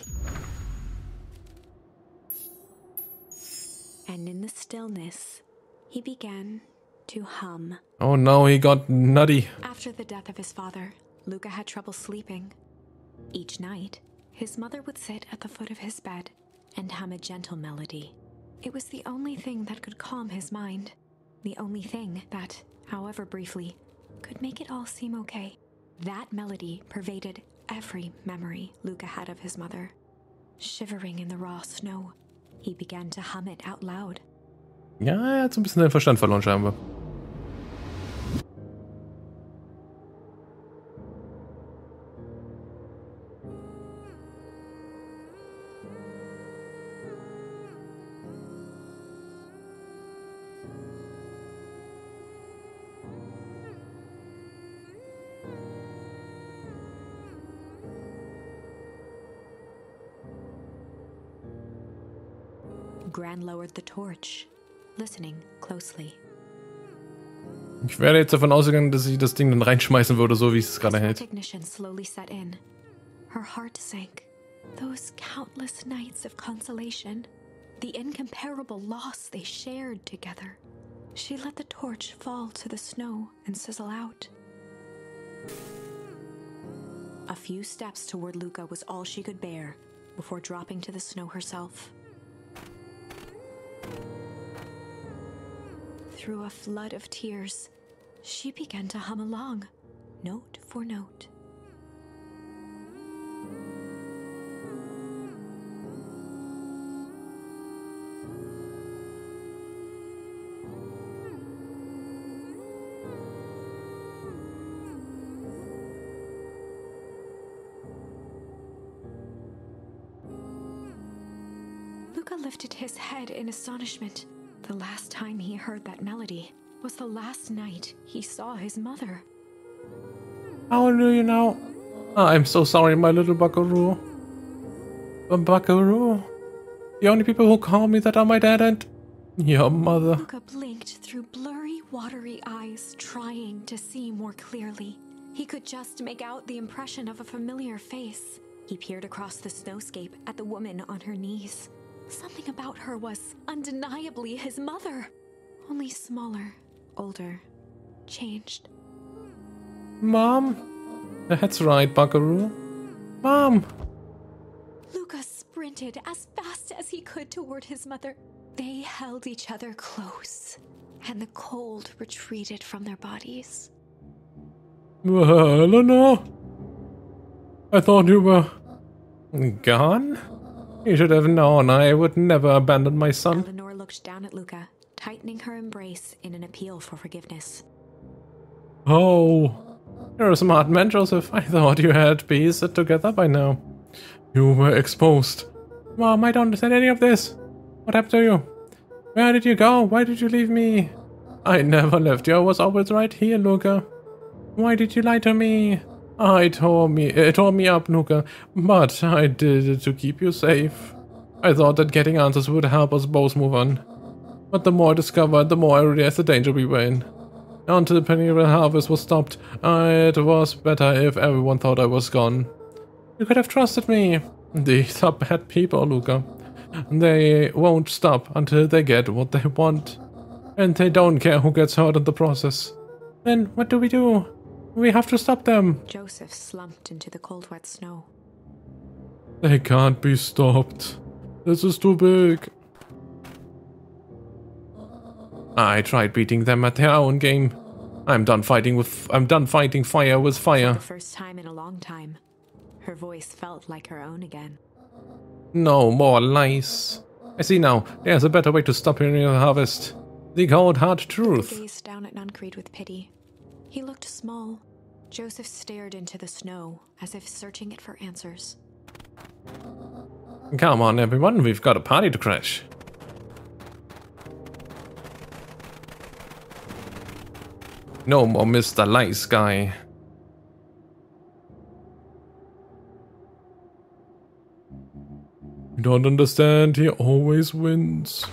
And in the stillness, he began to hum. Oh no, he got nutty. After the death of his father, Luca had trouble sleeping. Each night, his mother would sit at the foot of his bed and hum a gentle melody. It was the only thing that could calm his mind. The only thing that, however briefly, could make it all seem okay. That melody pervaded every memory Luca had of his mother. Shivering in the raw snow, he began to hum it out loud. Ja, er hat so ein bisschen den Verstand verloren scheinbar. Gran lowered the torch, listening closely. Ich werde jetzt davon ausgegangen, dass sie das Ding dann reinschmeißen würde, so wie es gerade hält. Recognition slowly set in. Her heart sank. Those countless nights of consolation, the incomparable loss they shared together. She let the torch fall to the snow and sizzle out. A few steps toward Luca was all she could bear before dropping to the snow herself. Through a flood of tears, she began to hum along, note for note. Luca lifted his head in astonishment. The last time he heard that melody was the last night he saw his mother. How do you know? Oh, I'm so sorry, my little buckaroo. A buckaroo? The only people who call me that are my dad and your mother. Luca blinked through blurry, watery eyes, trying to see more clearly. He could just make out the impression of a familiar face. He peered across the snowscape at the woman on her knees. Something about her was undeniably his mother. Only smaller, older, changed. Mom? That's right, buckaroo. Mom! Luca sprinted as fast as he could toward his mother. They held each other close, and the cold retreated from their bodies. Eleanor? I thought you were gone? You should have known I would never abandon my son. Eleanor looked down at Luca, tightening her embrace in an appeal for forgiveness. Oh, you're a smart man, Joseph. I thought you had pieced it together by now. You were exposed. Mom, I don't understand any of this. What happened to you? Where did you go? Why did you leave me? I never left you. I was always right here, Luca. Why did you lie to me? I tore me, it tore me up, Luca, but I did it to keep you safe. I thought that getting answers would help us both move on. But the more I discovered, the more I realized the danger we were in. Until the perennial harvest was stopped, it was better if everyone thought I was gone. You could have trusted me. These are bad people, Luca. They won't stop until they get what they want. And they don't care who gets hurt in the process. Then what do we do? We have to stop them. Joseph slumped into the cold, wet snow. They can't be stopped. This is too big. I tried beating them at their own game. I'm done fighting with. I'm done fighting fire with fire. For the first time in a long time, her voice felt like her own again. No more lies. I see now. There's a better way to stop perennial harvest. The cold hard truth. He gazed down at Nuncreed with pity. He looked small. Joseph stared into the snow, as if searching it for answers. Come on, everyone, we've got a party to crash. No more Mister Nice Guy. You don't understand, he always wins.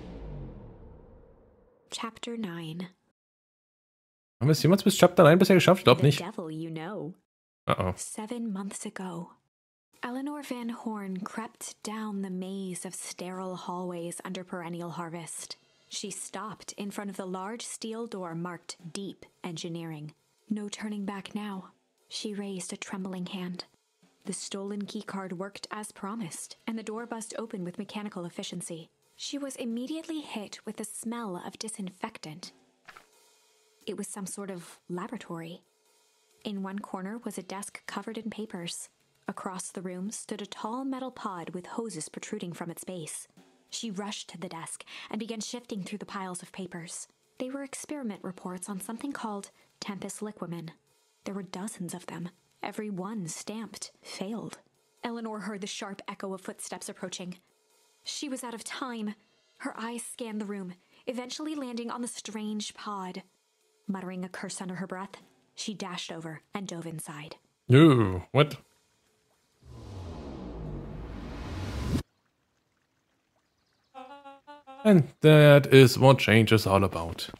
Chapter nine. Haben wir es jemals bis Chapter nine bisher geschafft? Ich glaube The nicht. devil you know. Uh-oh. Seven months ago, Eleanor Van Horn crept down the maze of sterile hallways under Perennial Harvest. She stopped in front of the large steel door marked Deep Engineering. No turning back now. She raised a trembling hand. The stolen keycard worked as promised, and the door buzzed open with mechanical efficiency. She was immediately hit with the smell of disinfectant. It was some sort of laboratory. In one corner was a desk covered in papers. Across the room stood a tall metal pod with hoses protruding from its base. She rushed to the desk and began shifting through the piles of papers. They were experiment reports on something called Tempus Liquamen. There were dozens of them, every one stamped failed. Eleanor heard the sharp echo of footsteps approaching. She was out of time. Her eyes scanned the room, eventually landing on the strange pod. Muttering a curse under her breath, she dashed over and dove inside. Ooh, what? And that is what change is all about.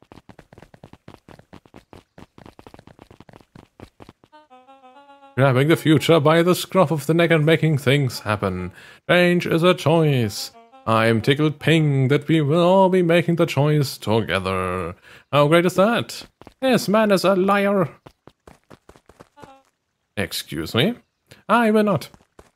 Grabbing the future by the scruff of the neck and making things happen. Change is a choice. I'm tickled pink that we will all be making the choice together. How great is that? This man is a liar. Excuse me? I will not.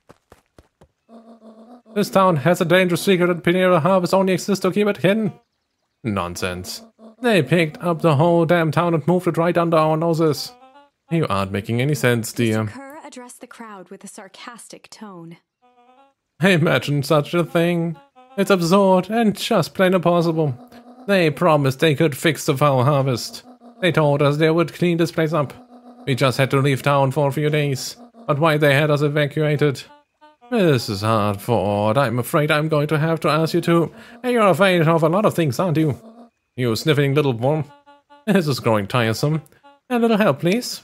This town has a dangerous secret that Perennial Harvest only exists to keep it hidden. Nonsense. They picked up the whole damn town and moved it right under our noses. You aren't making any sense, dear. Mister Kerr addressed the crowd with a sarcastic tone. Imagine such a thing. It's absurd and just plain impossible. They promised they could fix the foul harvest. They told us they would clean this place up. We just had to leave town for a few days. But why they had us evacuated? This is hard fought. I'm afraid I'm going to have to ask you to. You're afraid of a lot of things, aren't you? You sniffing little worm. This is growing tiresome. A little help, please.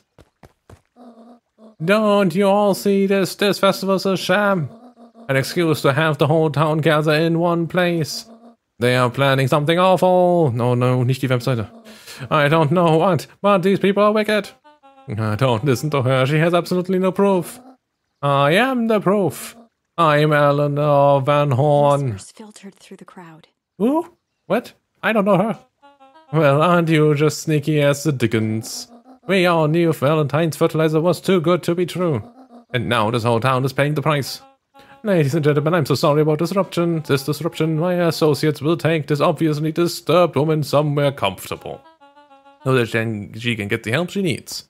Don't you all see this? This festival's a sham. An excuse to have the whole town gather in one place. They are planning something awful. No, no, nicht die Webseite. I don't know what, but these people are wicked. Don't listen to her. She has absolutely no proof. I am the proof. I'm Eleanor Van Horn. Whispers filtered through the crowd. Who? What? I don't know her. Well, aren't you just sneaky as the dickens? We all knew Valentine's fertilizer was too good to be true. And now this whole town is paying the price. Ladies and gentlemen, I'm so sorry about disruption. This disruption, my associates will take this obviously disturbed woman somewhere comfortable, so that she can get the help she needs.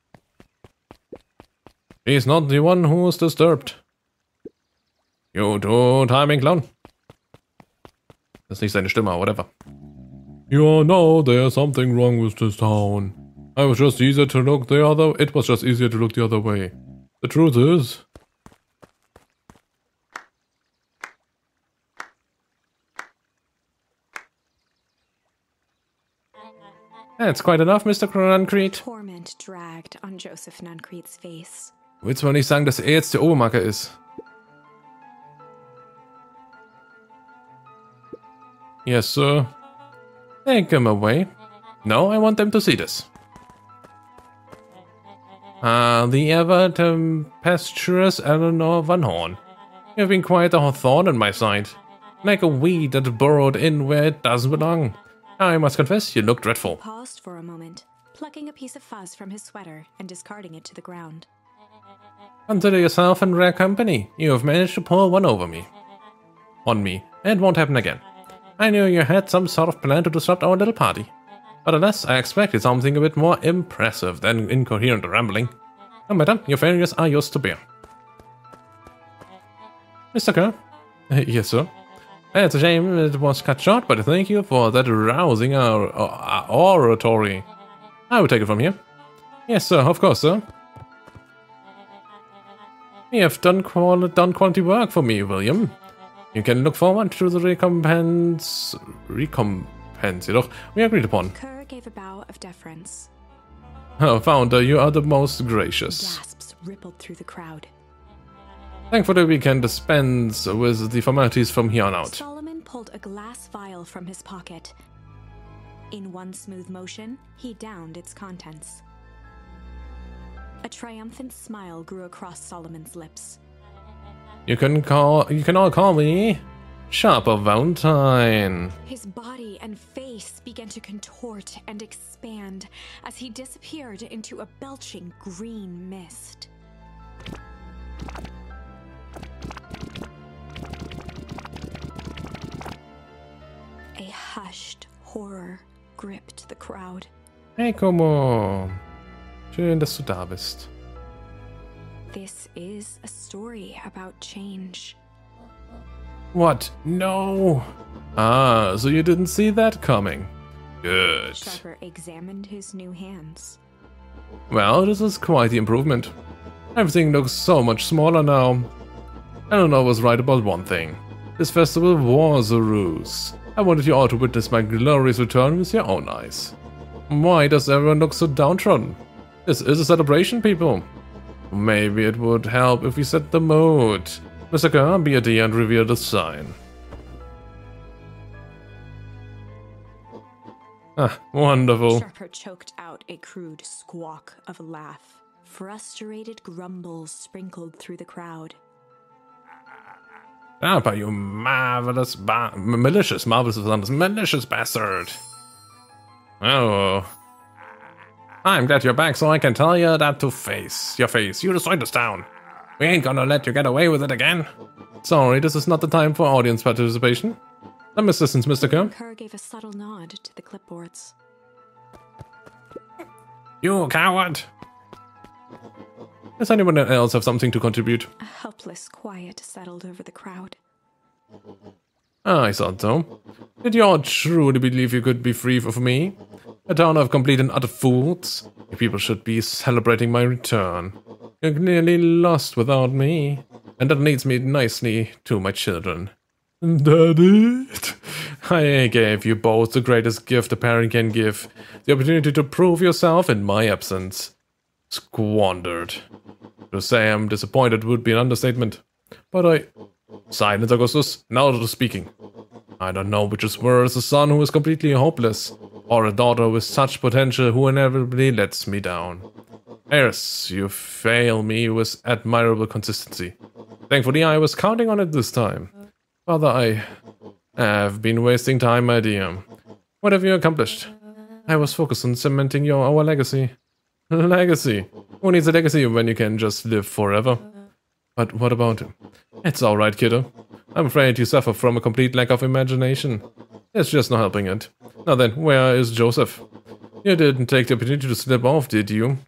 She's not the one who's disturbed. You two-timing clown. Das ist nicht seine Stimme, whatever. You all know there's something wrong with this town. I was just easier to look the other. It was just easier to look the other way. The truth is. That's quite enough, Mister Nuncrete. Torment dragged on Joseph Nuncrete's face. Willst du mal nicht sagen, dass er jetzt der Obermacker ist? Yes, sir. Take him away. No, I want them to see this. Ah, uh, the ever tempestuous Eleanor Van Horn. You've been quite a thorn in my side. Like a weed that burrowed in where it doesn't belong. I must confess, you look dreadful. He paused for a moment, plucking a piece of fuzz from his sweater and discarding it to the ground. Consider yourself in rare company. You have managed to pull one over me. On me. It won't happen again. I knew you had some sort of plan to disrupt our little party. But alas, I expected something a bit more impressive than incoherent rambling. No matter, your failures are yours to bear. Mister Kerr? Yes, sir? It's a shame it was cut short, but thank you for that rousing or, or, oratory. I will take it from here. Yes, sir, of course, sir. You have done, quali done quality work for me, William. You can look forward to the recompense... Recompense, jedoch we agreed upon. Kerr gave a bow of deference. Oh, Founder, you are the most gracious. Gasps rippled through the crowd. Thankfully, we can dispense with the formalities from here on out. Solomon pulled a glass vial from his pocket. In one smooth motion, he downed its contents. A triumphant smile grew across Solomon's lips. You can call, you can all call me Sharper Valentine. His body and face began to contort and expand as he disappeared into a belching green mist. A hushed horror gripped the crowd. Hey, Como. Schön, dass du da bist. This is a story about change. What? No! Ah, so you didn't see that coming. Good. Sharper examined his new hands. Well, this is quite the improvement. Everything looks so much smaller now. Eleanor was right about one thing. This festival was a ruse. I wanted you all to witness my glorious return with your own eyes. Why does everyone look so downtrodden? This is a celebration, people. Maybe it would help if we set the mood. Mister Kerr, be a dear and reveal the sign. Ah, wonderful. Sharper choked out a crude squawk of a laugh. Frustrated grumbles sprinkled through the crowd. Sharper, you marvelous, ba malicious, marvelous, malicious bastard. Oh. I'm glad you're back so I can tell you that to face. Your face. You destroyed this town. We ain't gonna let you get away with it again. Sorry, this is not the time for audience participation. Some assistance, Mister Kerr. Kerr gave a subtle nod to the clipboards. You coward! Does anyone else have something to contribute? A helpless quiet settled over the crowd. Ah, I thought so. Did you all truly believe you could be free of me? A town of complete and utter fools? You people should be celebrating my return. You're nearly lost without me. And that leads me nicely to my children. Daddy? I gave you both the greatest gift a parent can give. The opportunity to prove yourself in my absence. Squandered. To say I'm disappointed would be an understatement. But I... Silence, Augustus. Now to the speaking. I don't know which is worse, a son who is completely hopeless, or a daughter with such potential who inevitably lets me down. Eris, you fail me with admirable consistency. Thankfully, I was counting on it this time. Father, I have been wasting time, my dear. What have you accomplished? I was focused on cementing your our legacy. Legacy? Who needs a legacy when you can just live forever? But what about... It's alright, kiddo. I'm afraid you suffer from a complete lack of imagination. There's just no helping it. Now then, where is Joseph? You didn't take the opportunity to slip off, did you?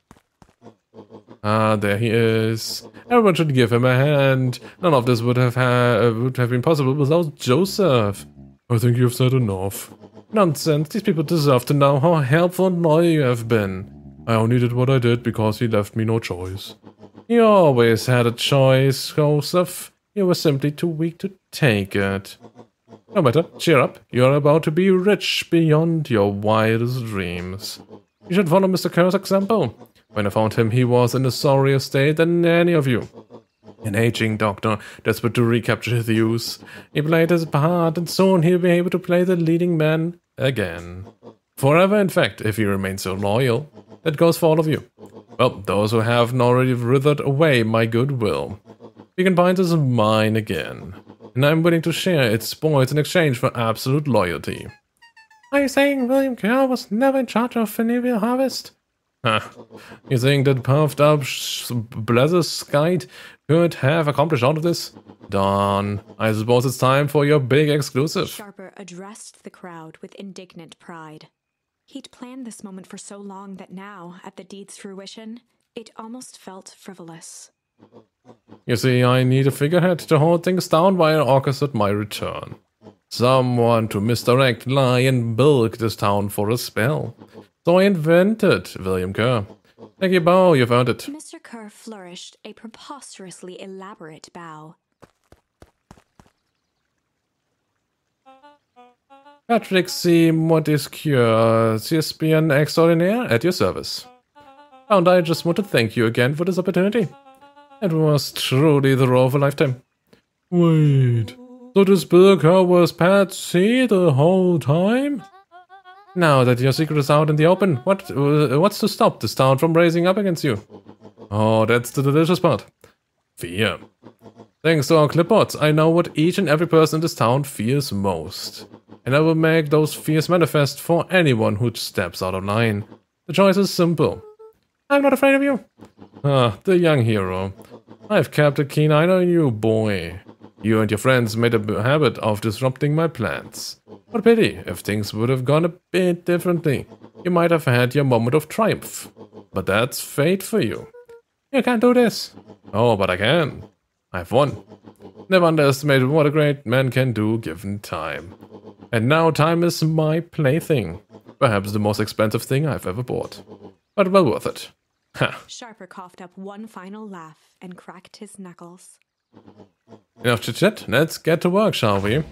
Ah, there he is. Everyone should give him a hand. None of this would have ha would have been possible without Joseph. I think you've said enough. Nonsense. These people deserve to know how helpful and loyal you have been. I only did what I did because he left me no choice. You always had a choice, Joseph. You were simply too weak to take it. No matter, cheer up. You're about to be rich beyond your wildest dreams. You should follow Mister Kerr's example. When I found him, he was in a sorrier state than any of you. An aging doctor, desperate to recapture his youth. He played his part, and soon he'll be able to play the leading man again. Forever, in fact, if he remains so loyal. That goes for all of you. Well, those who haven't already withered away my goodwill. Beacon Pines is mine again, and I'm willing to share its spoils in exchange for absolute loyalty. Are you saying William Kerr was never in charge of Feniville Harvest? Huh. You think that puffed up Blazetskite could have accomplished all of this? Darn. I suppose it's time for your big exclusive. Sharper addressed the crowd with indignant pride. He'd planned this moment for so long that now, at the deed's fruition, it almost felt frivolous. You see, I need a figurehead to hold things down while I orchestrate my return. Someone to misdirect, lie, and bilk this town for a spell. So I invented William Kerr. Thank you, Bo. You've earned it. Mister Kerr flourished a preposterously elaborate bow. Patrick C. Montesquieu, C S B N extraordinaire, at your service. And I just want to thank you again for this opportunity. It was truly the row of a lifetime. Wait, so this Bill Kerr was Patsy the whole time? Now that your secret is out in the open, what uh, what's to stop this town from raising up against you? Oh, that's the delicious part. Fear. Thanks to our clipboards, I know what each and every person in this town fears most. And I will make those fears manifest for anyone who steps out of line. The choice is simple. I'm not afraid of you. Ah, the young hero. I've kept a keen eye on you, boy. You and your friends made a habit of disrupting my plans. What a pity. If things would have gone a bit differently, you might have had your moment of triumph. But that's fate for you. You can't do this. Oh, but I can. I've won. Never underestimate what a great man can do given time. And now time is my plaything. Perhaps the most expensive thing I've ever bought. But well worth it. Ha. Sharper coughed up one final laugh and cracked his knuckles. Enough chit-chat, let's get to work, shall we?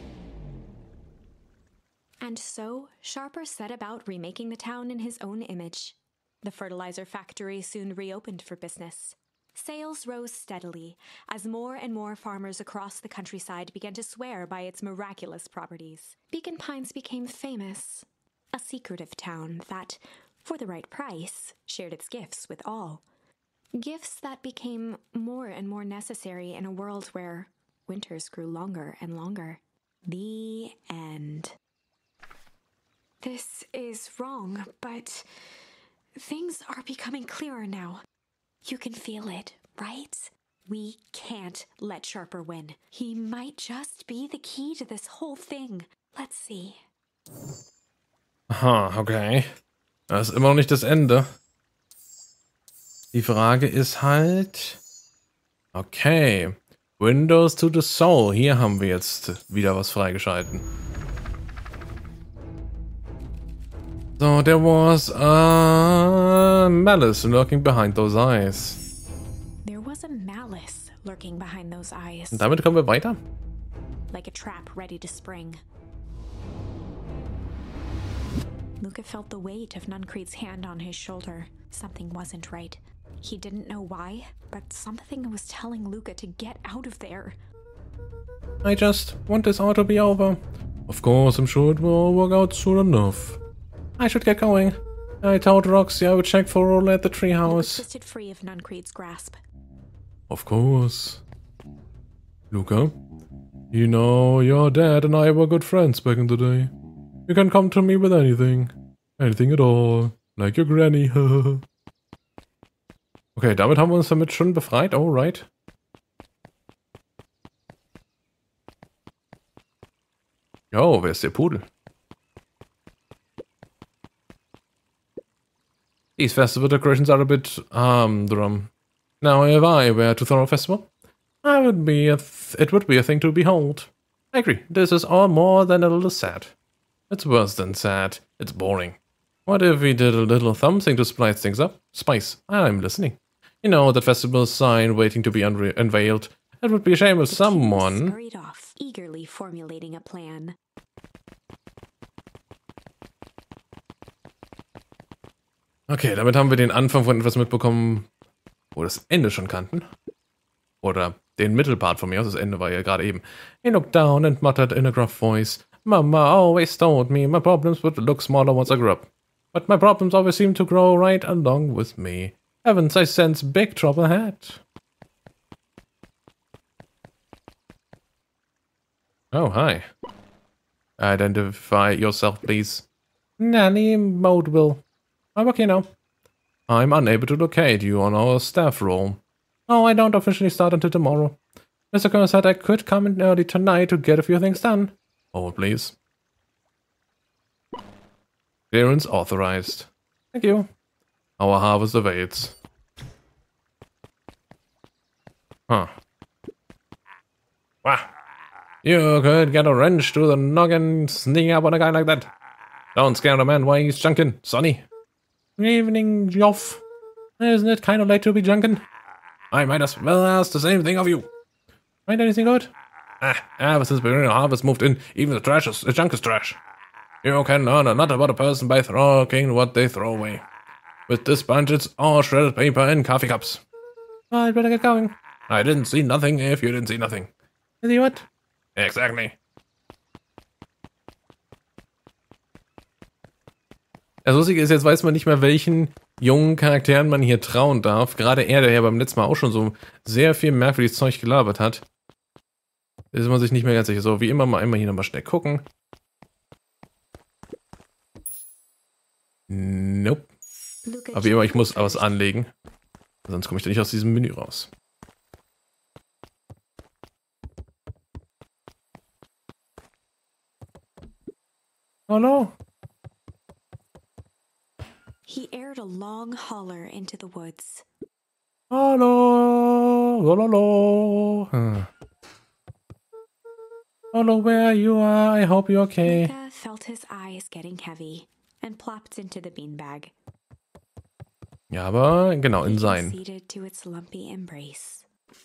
And so, Sharper set about remaking the town in his own image. The fertilizer factory soon reopened for business. Sales rose steadily as more and more farmers across the countryside began to swear by its miraculous properties. Beacon Pines became famous, a secretive town that, for the right price, shared its gifts with all. Gifts that became more and more necessary in a world where winters grew longer and longer. The end. This is wrong, but things are becoming clearer now. You can feel it, right? We can't let Sharper win. He might just be the key to this whole thing. Let's see. Aha, okay. Das ist immer noch nicht das Ende. Die Frage ist halt... Okay. Windows to the Soul. Hier haben wir jetzt wieder was freigeschalten. So, there was a malice lurking behind those eyes. There was a malice lurking behind those eyes. Und damit kommen wir weiter. Like a trap ready to spring. Luca felt the weight of Nuncreed's hand on his shoulder. Something wasn't right. He didn't know why, but something was telling Luca to get out of there. I just want this all to be over. Of course, I'm sure it will all work out soon enough. I should get going. I told Roxy I would check for Roll at the treehouse. Twisted free of Nuncreed's grasp. Of course. Luca, you know, your dad and I were good friends back in the day. You can come to me with anything. Anything at all. Like your granny. Okay, damit haben wir uns damit schon befreit. Oh, right. Oh, wer ist der Pudel? These festival decorations are a bit humdrum. Now, if I were to throw a festival, I would be a th it would be a thing to behold. I agree. This is all more than a little sad. It's worse than sad. It's boring. What if we did a little something to spice things up? Spice. I'm listening. You know, that festival sign waiting to be unveiled. It would be a shame if someone... Hurried off, eagerly formulating a plan. Okay, damit haben wir den Anfang von etwas mitbekommen, wo das Ende schon kannten. Oder den Mittelpart von mir aus, das Ende war ja gerade eben. He looked down and muttered in a gruff voice, Mama always told me my problems would look smaller once I grew up. But my problems always seem to grow right along with me. Heavens, I sense big trouble ahead. Oh, hi. Identify yourself, please. Nanny Modeville. I'm okay now. I'm unable to locate you on our staff roll. Oh, I don't officially start until tomorrow. Mister Kerr said I could come in early tonight to get a few things done. Hold, please. Clearance authorized. Thank you. Our harvest awaits. Huh. Wow. You could get a wrench to the noggin sneaking up on a guy like that. Don't scare the man while he's chunking, Sonny. Good evening, Joff. Isn't it kind of late to be drunken? I might as well ask the same thing of you. Find anything good? Ah, ever since Perennial Harvest moved in, even the trash is, the junk is trash. You can learn a lot about a person by throwing what they throw away. With this bunch, it's all shredded paper and coffee cups. I'd better get going. I didn't see nothing if you didn't see nothing. See what? Exactly. Das Lustige ist, jetzt weiß man nicht mehr, welchen jungen Charakteren man hier trauen darf. Gerade er, der ja beim letzten Mal auch schon so sehr viel merkwürdiges Zeug gelabert hat. Da ist man sich nicht mehr ganz sicher. So, wie immer mal einmal hier nochmal schnell gucken. Nope. Aber wie immer, ich muss was anlegen. Sonst komme ich da nicht aus diesem Menü raus. Oh no. He aired a long holler into the woods. Hello, hello, huh. Hello, where you are? I hope you're okay. Luca felt his eyes getting heavy and plopped into the beanbag. Ja, aber genau, in sein. He ceded to its lumpy embrace.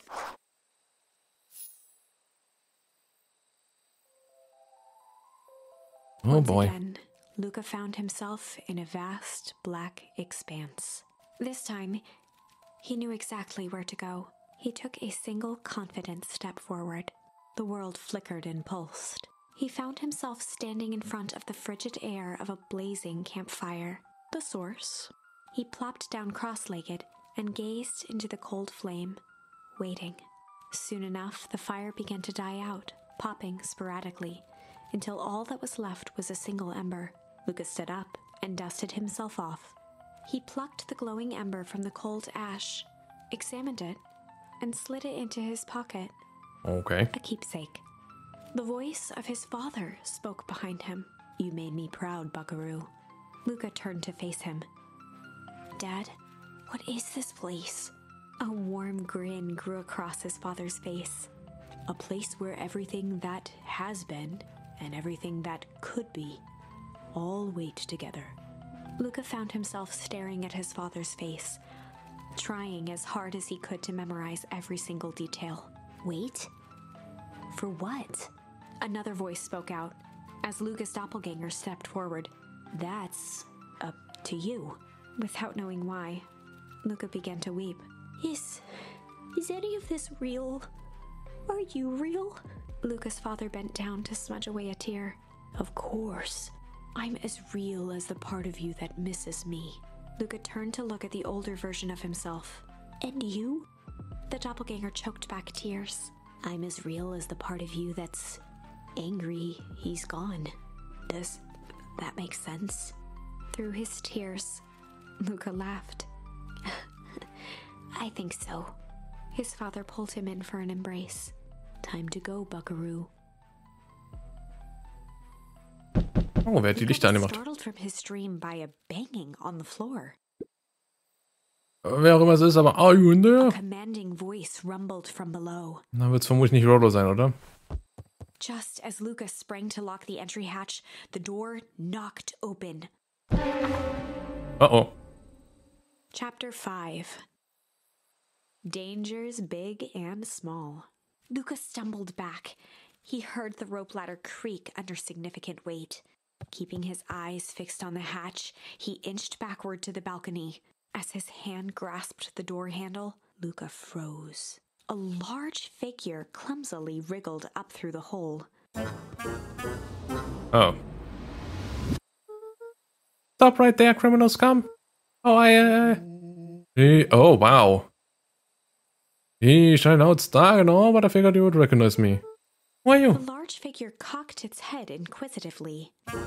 Oh Once boy. Again, Luca found himself in a vast black expanse. This time, he knew exactly where to go. He took a single confident step forward. The world flickered and pulsed. He found himself standing in front of the frigid air of a blazing campfire. The source. He plopped down cross-legged and gazed into the cold flame, waiting. Soon enough, the fire began to die out, popping sporadically, until all that was left was a single ember. Luca stood up and dusted himself off. He plucked the glowing ember from the cold ash, examined it, and slid it into his pocket. Okay. A keepsake. The voice of his father spoke behind him. You made me proud, Buckaroo. Luca turned to face him. Dad, what is this place? A warm grin grew across his father's face. A place where everything that has been and everything that could be all wait together. Luca found himself staring at his father's face, trying as hard as he could to memorize every single detail. Wait? For what? Another voice spoke out as Luca's doppelganger stepped forward. That's up to you. Without knowing why, Luca began to weep. Is... is any of this real? Are you real? Luca's father bent down to smudge away a tear. Of course. I'm as real as the part of you that misses me. Luca turned to look at the older version of himself. And you? The doppelganger choked back tears. I'm as real as the part of you that's angry he's gone. Does that make sense? Through his tears, Luca laughed. I think so. His father pulled him in for an embrace. Time to go, Buckaroo. Oh, wer hat die Lichter angemacht? Startled from his dream by a banging on the floor. Wer auch immer es ist, aber are you in there? A commanding voice rumbled from below. Na, wird es vermutlich nicht Rollo sein, oder? Just as Luca sprang to lock the entry hatch, the door knocked open. Uh-oh. Chapter five. Dangers big and small. Luca stumbled back. He heard the rope ladder creak under significant weight. Keeping his eyes fixed on the hatch, he inched backward to the balcony. As his hand grasped the door handle, Luca froze. A large figure clumsily wriggled up through the hole. Oh. Stop right there, criminal scum. Oh, I, uh... He, oh, wow. He shine out star and all, but I figured you would recognize me. Who are you? The large figure cocked its head inquisitively.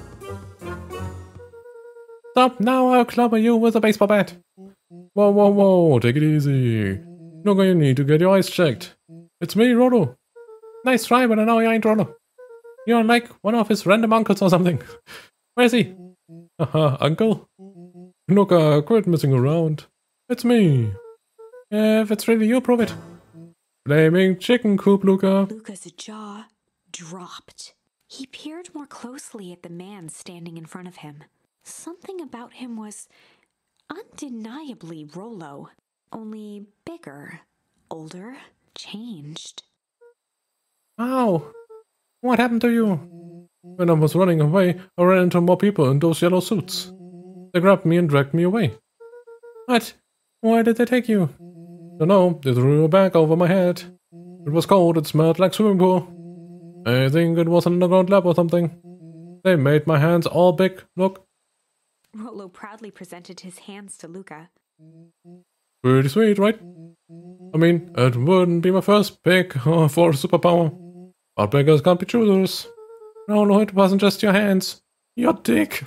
Stop now, I'll clobber you with a baseball bat. Whoa, whoa, whoa, take it easy. You're going to need to get your eyes checked. It's me, Rollo. Nice try, but I know you ain't Rollo. You're like one of his random uncles or something. Where is he? Haha, uncle? Look, uh, quit messing around. It's me. If it's really you, prove it. Flaming chicken coop, Luca. Luca's jaw dropped. He peered more closely at the man standing in front of him. Something about him was undeniably Rollo, only bigger, older, changed. Ow! What happened to you? When I was running away, I ran into more people in those yellow suits. They grabbed me and dragged me away. What? Why did they take you? Don't know, they threw a bag over my head. It was cold, it smelled like swimming pool. I think it was an underground lab or something. They made my hands all big, look. Rollo proudly presented his hands to Luca. Pretty sweet, right? I mean, it wouldn't be my first pick uh, for a superpower. But beggars can't be choosers. No, no, it wasn't just your hands. Your dick.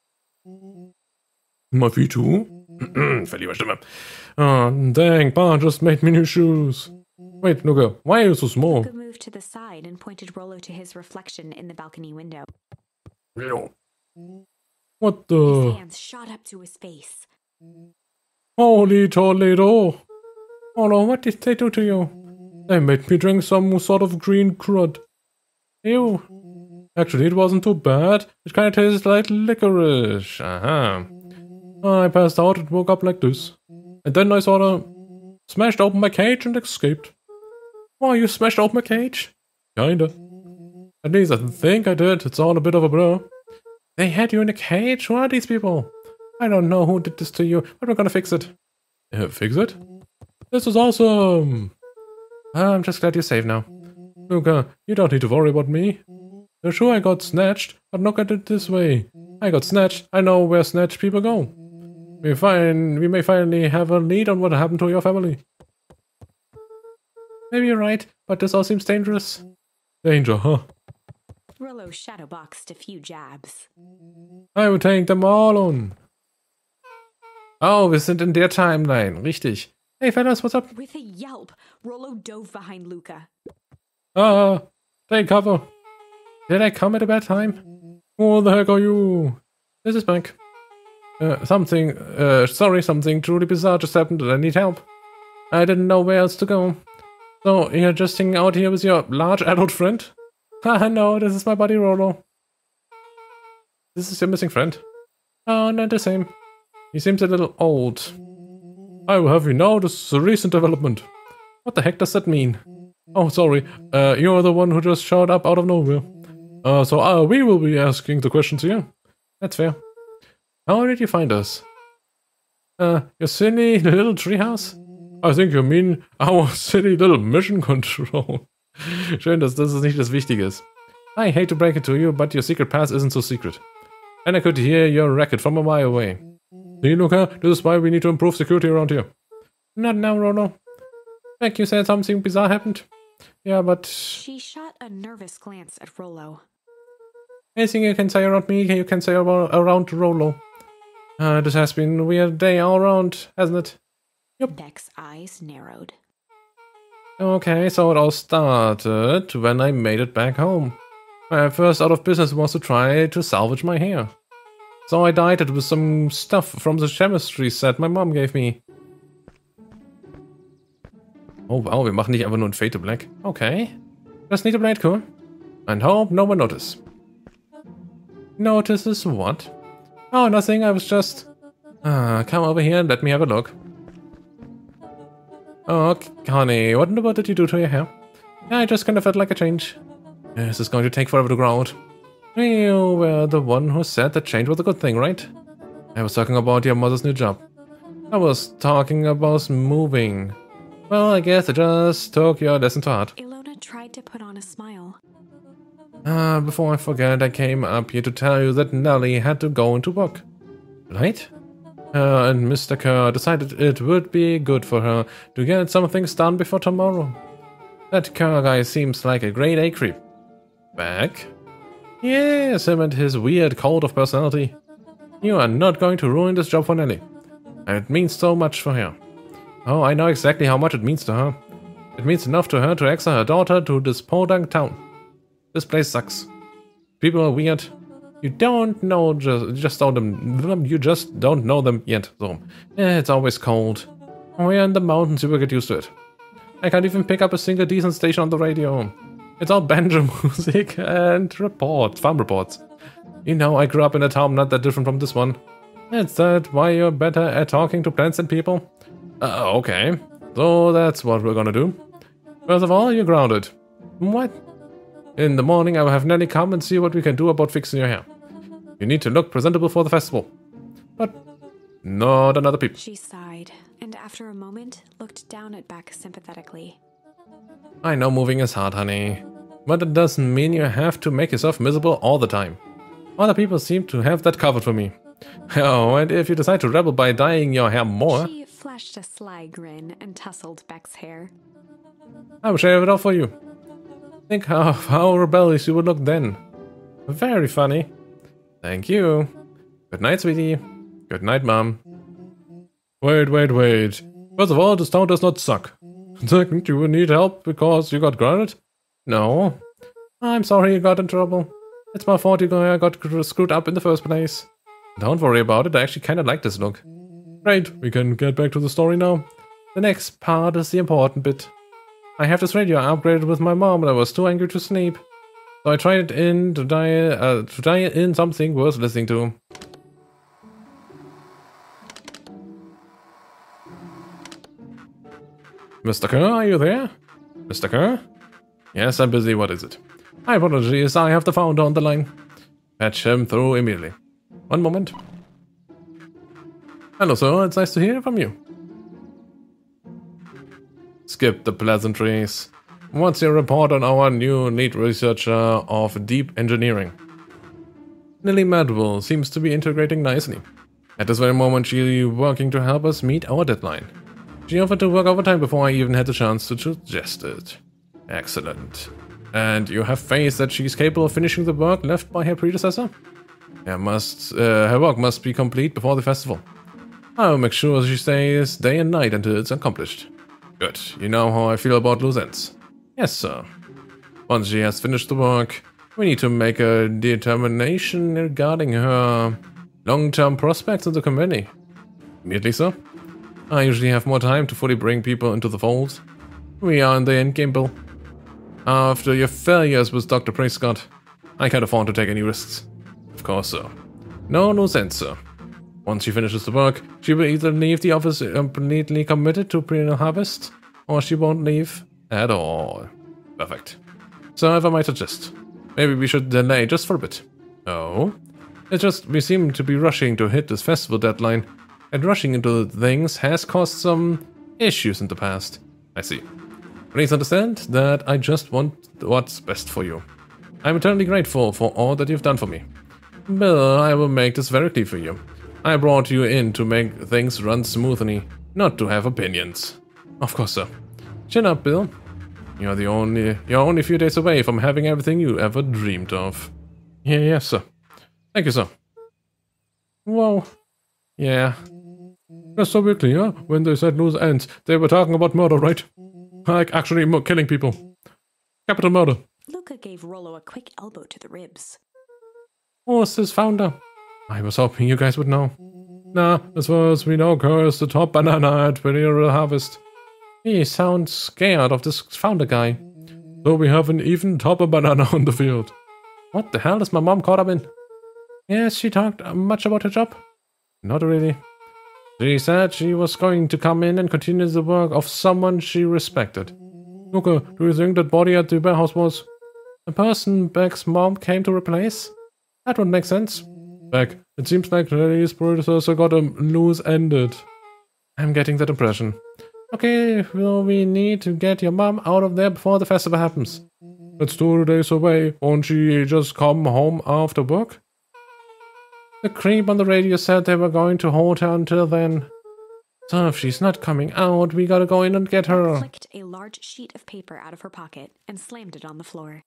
My feet too? Verlieber Stimme. Oh, dang, Bart just made me new shoes. Wait, Luca, why are you so small? Luca moved to the side and pointed Rollo to his reflection in the balcony window. What the? His hands shot up to his face. Holy Toledo! Oh no, what did they do to you? They made me drink some sort of green crud. Ew. Actually, it wasn't too bad. It kind of tasted like licorice. Uh-huh. I passed out and woke up like this. And then I sort of smashed open my cage and escaped. Why, you smashed open my cage? Kinda. At least I think I did. It's all a bit of a blur. They had you in a cage? Who are these people? I don't know who did this to you, but we're gonna fix it. Uh, fix it? This is awesome! I'm just glad you're safe now. Luca, you don't need to worry about me. You're sure I got snatched, but look at it this way. I got snatched, I know where snatched people go. We, find, we may finally have a lead on what happened to your family. Maybe you're right, but this all seems dangerous. Danger, huh? Rollo shadowboxed a few jabs. I will take them all on. Oh, wir sind in der Timeline, richtig. Hey fellas, what's up? With a yelp, Rollo dove behind Luca. Ah, take cover. Did I come at a bad time? Who the heck are you? This is Bank. Uh, something, uh, sorry, something truly bizarre just happened and I need help. I didn't know where else to go. So, you're just hanging out here with your large adult friend? Haha, no, this is my buddy Rollo. This is your missing friend? Oh, not the same. He seems a little old. I will have you know, this is a recent development. What the heck does that mean? Oh, sorry, uh, you're the one who just showed up out of nowhere. Uh, so uh, we will be asking the questions here. That's fair. How did you find us? Uh, your silly little treehouse? I think you mean our silly little mission control. Schön, dass das nicht das Wichtige ist. I hate to break it to you, but your secret pass isn't so secret. And I could hear your racket from a mile away. See, Luca, this is why we need to improve security around here. Not now, Rollo. Like you said, something bizarre happened. Yeah, but... She shot a nervous glance at Rollo. Anything you can say around me, you can say about, around Rollo. Uh, this has been a weird day all around, hasn't it? Yep. Beck's eyes narrowed. Okay, so it all started when I made it back home. My first out of business was to try to salvage my hair. So I dyed it with some stuff from the chemistry set my mom gave me. Oh wow, wir machen nicht einfach nur ein Fade to Black. Okay. Just need a blade, cool. And hope no one notices. Notices what? Oh, nothing, I was just... Ah, come over here and let me have a look. Oh, honey, what in the world did you do to your hair? I just kind of felt like a change. This is going to take forever to grow out. You were the one who said that change was a good thing, right? I was talking about your mother's new job. I was talking about moving. Well, I guess I just took your lesson to heart. Ilona tried to put on a smile. Ah, uh, before I forget, I came up here to tell you that Nellie had to go into work. Right? Her and Mister Kerr decided it would be good for her to get some things done before tomorrow. That Kerr guy seems like a grade A creep. Back? Yes, him and his weird cult of personality. You are not going to ruin this job for Nellie. It means so much for her. Oh, I know exactly how much it means to her. It means enough to her to exile her daughter to this podunk town. This place sucks. People are weird. You don't know, just, just don't them, you just don't know them yet. So, eh, it's always cold. We're in the mountains, you will get used to it. I can't even pick up a single decent station on the radio. It's all banjo music and reports, farm reports. You know, I grew up in a town not that different from this one. Is that why you're better at talking to plants than people? Uh, okay. So that's what we're gonna do. First of all, you're grounded. What? In the morning, I will have Nelly come and see what we can do about fixing your hair. You need to look presentable for the festival. But not another people. She sighed, and after a moment, looked down at Beck sympathetically. I know moving is hard, honey. But it doesn't mean you have to make yourself miserable all the time. Other people seem to have that covered for me. Oh, and if you decide to rebel by dyeing your hair more... She flashed a sly grin and tousled Beck's hair. I will shave it off for you. Think of how rebellious you would look then. Very funny. Thank you. Good night, sweetie. Good night, Mom. Wait, wait, wait. First of all, this town does not suck. Second, you need help because you got grounded? No. I'm sorry you got in trouble. It's my fault you got screwed up in the first place. Don't worry about it, I actually kinda like this look. Great, we can get back to the story now. The next part is the important bit. I have this radio upgraded with my mom and I was too angry to sleep. So I tried it in to dial, uh, to dial in something worth listening to. Mister Kerr, are you there? Mister Kerr? Yes, I'm busy, what is it? My apologies, I have the founder on the line. Patch him through immediately. One moment. Hello, sir, it's nice to hear from you. Skip the pleasantries. What's your report on our new lead researcher of deep engineering? Nelly Madwell seems to be integrating nicely. At this very moment, she's working to help us meet our deadline. She offered to work overtime before I even had the chance to suggest it. Excellent. And you have faith that she's capable of finishing the work left by her predecessor? Her, must, uh, her work must be complete before the festival. I'll make sure she stays day and night until it's accomplished. Good. You know how I feel about loose ends. Yes, sir. Once she has finished the work, we need to make a determination regarding her long-term prospects in the community. Immediately, sir. I usually have more time to fully bring people into the fold. We are in the endgame, Bill. After your failures with Doctor Prescott, I can't afford to take any risks. Of course, sir. No loose ends, sir. Once she finishes the work, she will either leave the office completely committed to perennial harvest, or she won't leave at all. Perfect. So if I might suggest, maybe we should delay just for a bit. Oh? It's just we seem to be rushing to hit this festival deadline, and rushing into things has caused some issues in the past. I see. Please understand that I just want what's best for you. I'm eternally grateful for all that you've done for me. Bill, I will make this very clear for you. I brought you in to make things run smoothly, not to have opinions. Of course, sir. Chin up, Bill. You're the only you're only a few days away from having everything you ever dreamed of. Yeah, yes, sir. Thank you, sir. Whoa. Yeah. Just so we're clear, when they said loose ends, they were talking about murder, right? Like actually m killing people. Capital murder. Luca gave Rollo a quick elbow to the ribs. Who's this founder? I was hoping you guys would know. Nah, as far as we know, Kerr is the top banana at Perennial Harvest. He sounds scared of this founder guy. So we have an even topper banana on the field. What the hell is my mom caught up in? Yes, she talked much about her job? Not really. She said she was going to come in and continue the work of someone she respected. Luca, do you think that body at the bear house was the person Beck's mom came to replace? That would make sense. Beck, it seems like Nelly's predecessor got him loose-ended. I'm getting that impression. Okay, well, we need to get your mom out of there before the festival happens. It's two days away. Won't she just come home after work? The creep on the radio said they were going to hold her until then. So if she's not coming out, we gotta go in and get her. Flicked a large sheet of paper out of her pocket and slammed it on the floor.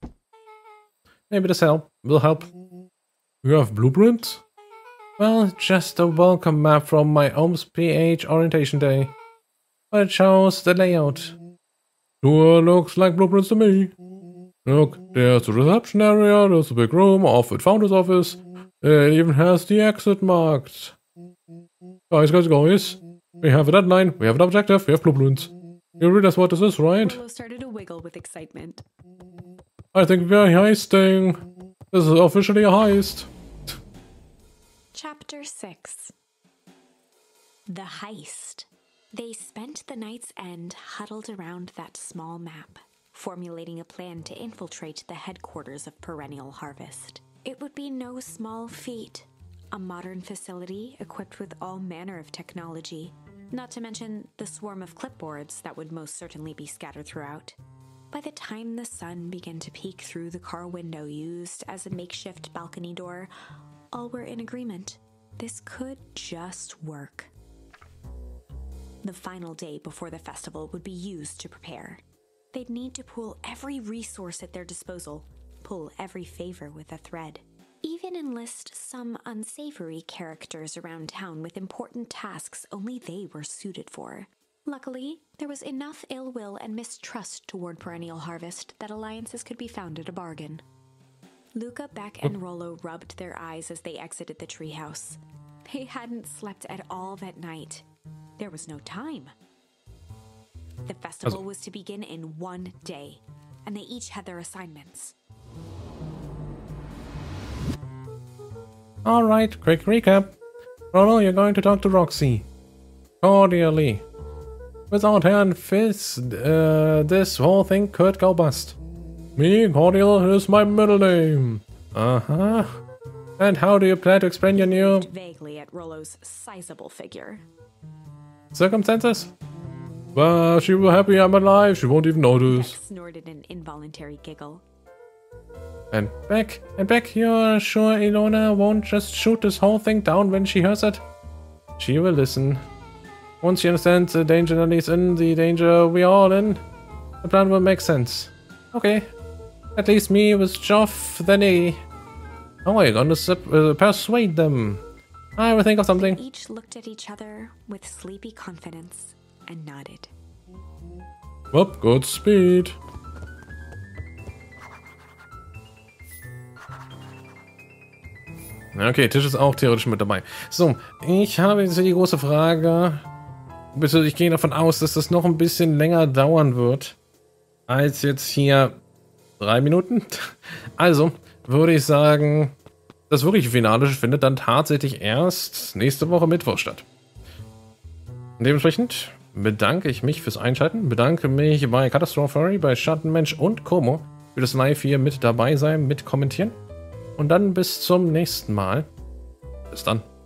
Maybe this help will help. You have blueprints? Well, just a welcome map from my Ohms P H orientation day. But it shows the layout. Sure looks like blueprints to me. Look, there's the reception area, there's a big room off at Founder's office. It even has the exit marked. Guys, guys, guys. We have a deadline, we have an objective, we have blueprints. You realize what this is, right? Rollo started to wiggle with excitement. I think we're heisting. This is officially a heist. Chapter six. The Heist. They spent the night's end huddled around that small map, formulating a plan to infiltrate the headquarters of Perennial Harvest. It would be no small feat. A modern facility equipped with all manner of technology, not to mention the swarm of clipboards that would most certainly be scattered throughout. By the time the sun began to peek through the car window used as a makeshift balcony door, all were in agreement. This could just work. The final day before the festival would be used to prepare. They'd need to pool every resource at their disposal, pull every favor with a thread. Even enlist some unsavory characters around town with important tasks only they were suited for. Luckily, there was enough ill will and mistrust toward Perennial Harvest that alliances could be found at a bargain. Luca, Beck, and Rollo rubbed their eyes as they exited the treehouse. They hadn't slept at all that night. There was no time. The festival was to begin in one day, and they each had their assignments. Alright, quick recap. Rollo, you're going to talk to Roxy. Cordially. Without her and Fizz, uh, this whole thing could go bust. Me, Cordial, is my middle name. Uh-huh. And how do you plan to explain your new... Looked vaguely at Rollo's sizable figure. Circumstances? Well, she will happy I'm alive, she won't even notice. Beck snorted an involuntary giggle. And Beck, and Beck, you're sure Ilona won't just shoot this whole thing down when she hears it? She will listen. Once she understands the danger that is in, the danger we are all in, the plan will make sense. Okay. At least me with Joff, then A. How are you going to uh, persuade them? I will think of something. They each looked at each other with sleepy confidence and nodded. Well, good speed. Okay, Tisch ist auch theoretisch mit dabei. So, ich habe jetzt die große Frage. Bitte, ich gehe davon aus, dass das noch ein bisschen länger dauern wird. Als jetzt hier drei Minuten. Also, würde ich sagen, das wirkliche Finale findet dann tatsächlich erst nächste Woche Mittwoch statt. Dementsprechend bedanke ich mich fürs Einschalten. Bedanke mich bei Catastrophe, bei Schattenmensch und Como für das Live hier mit dabei sein, mit kommentieren. Und dann bis zum nächsten Mal. Bis dann.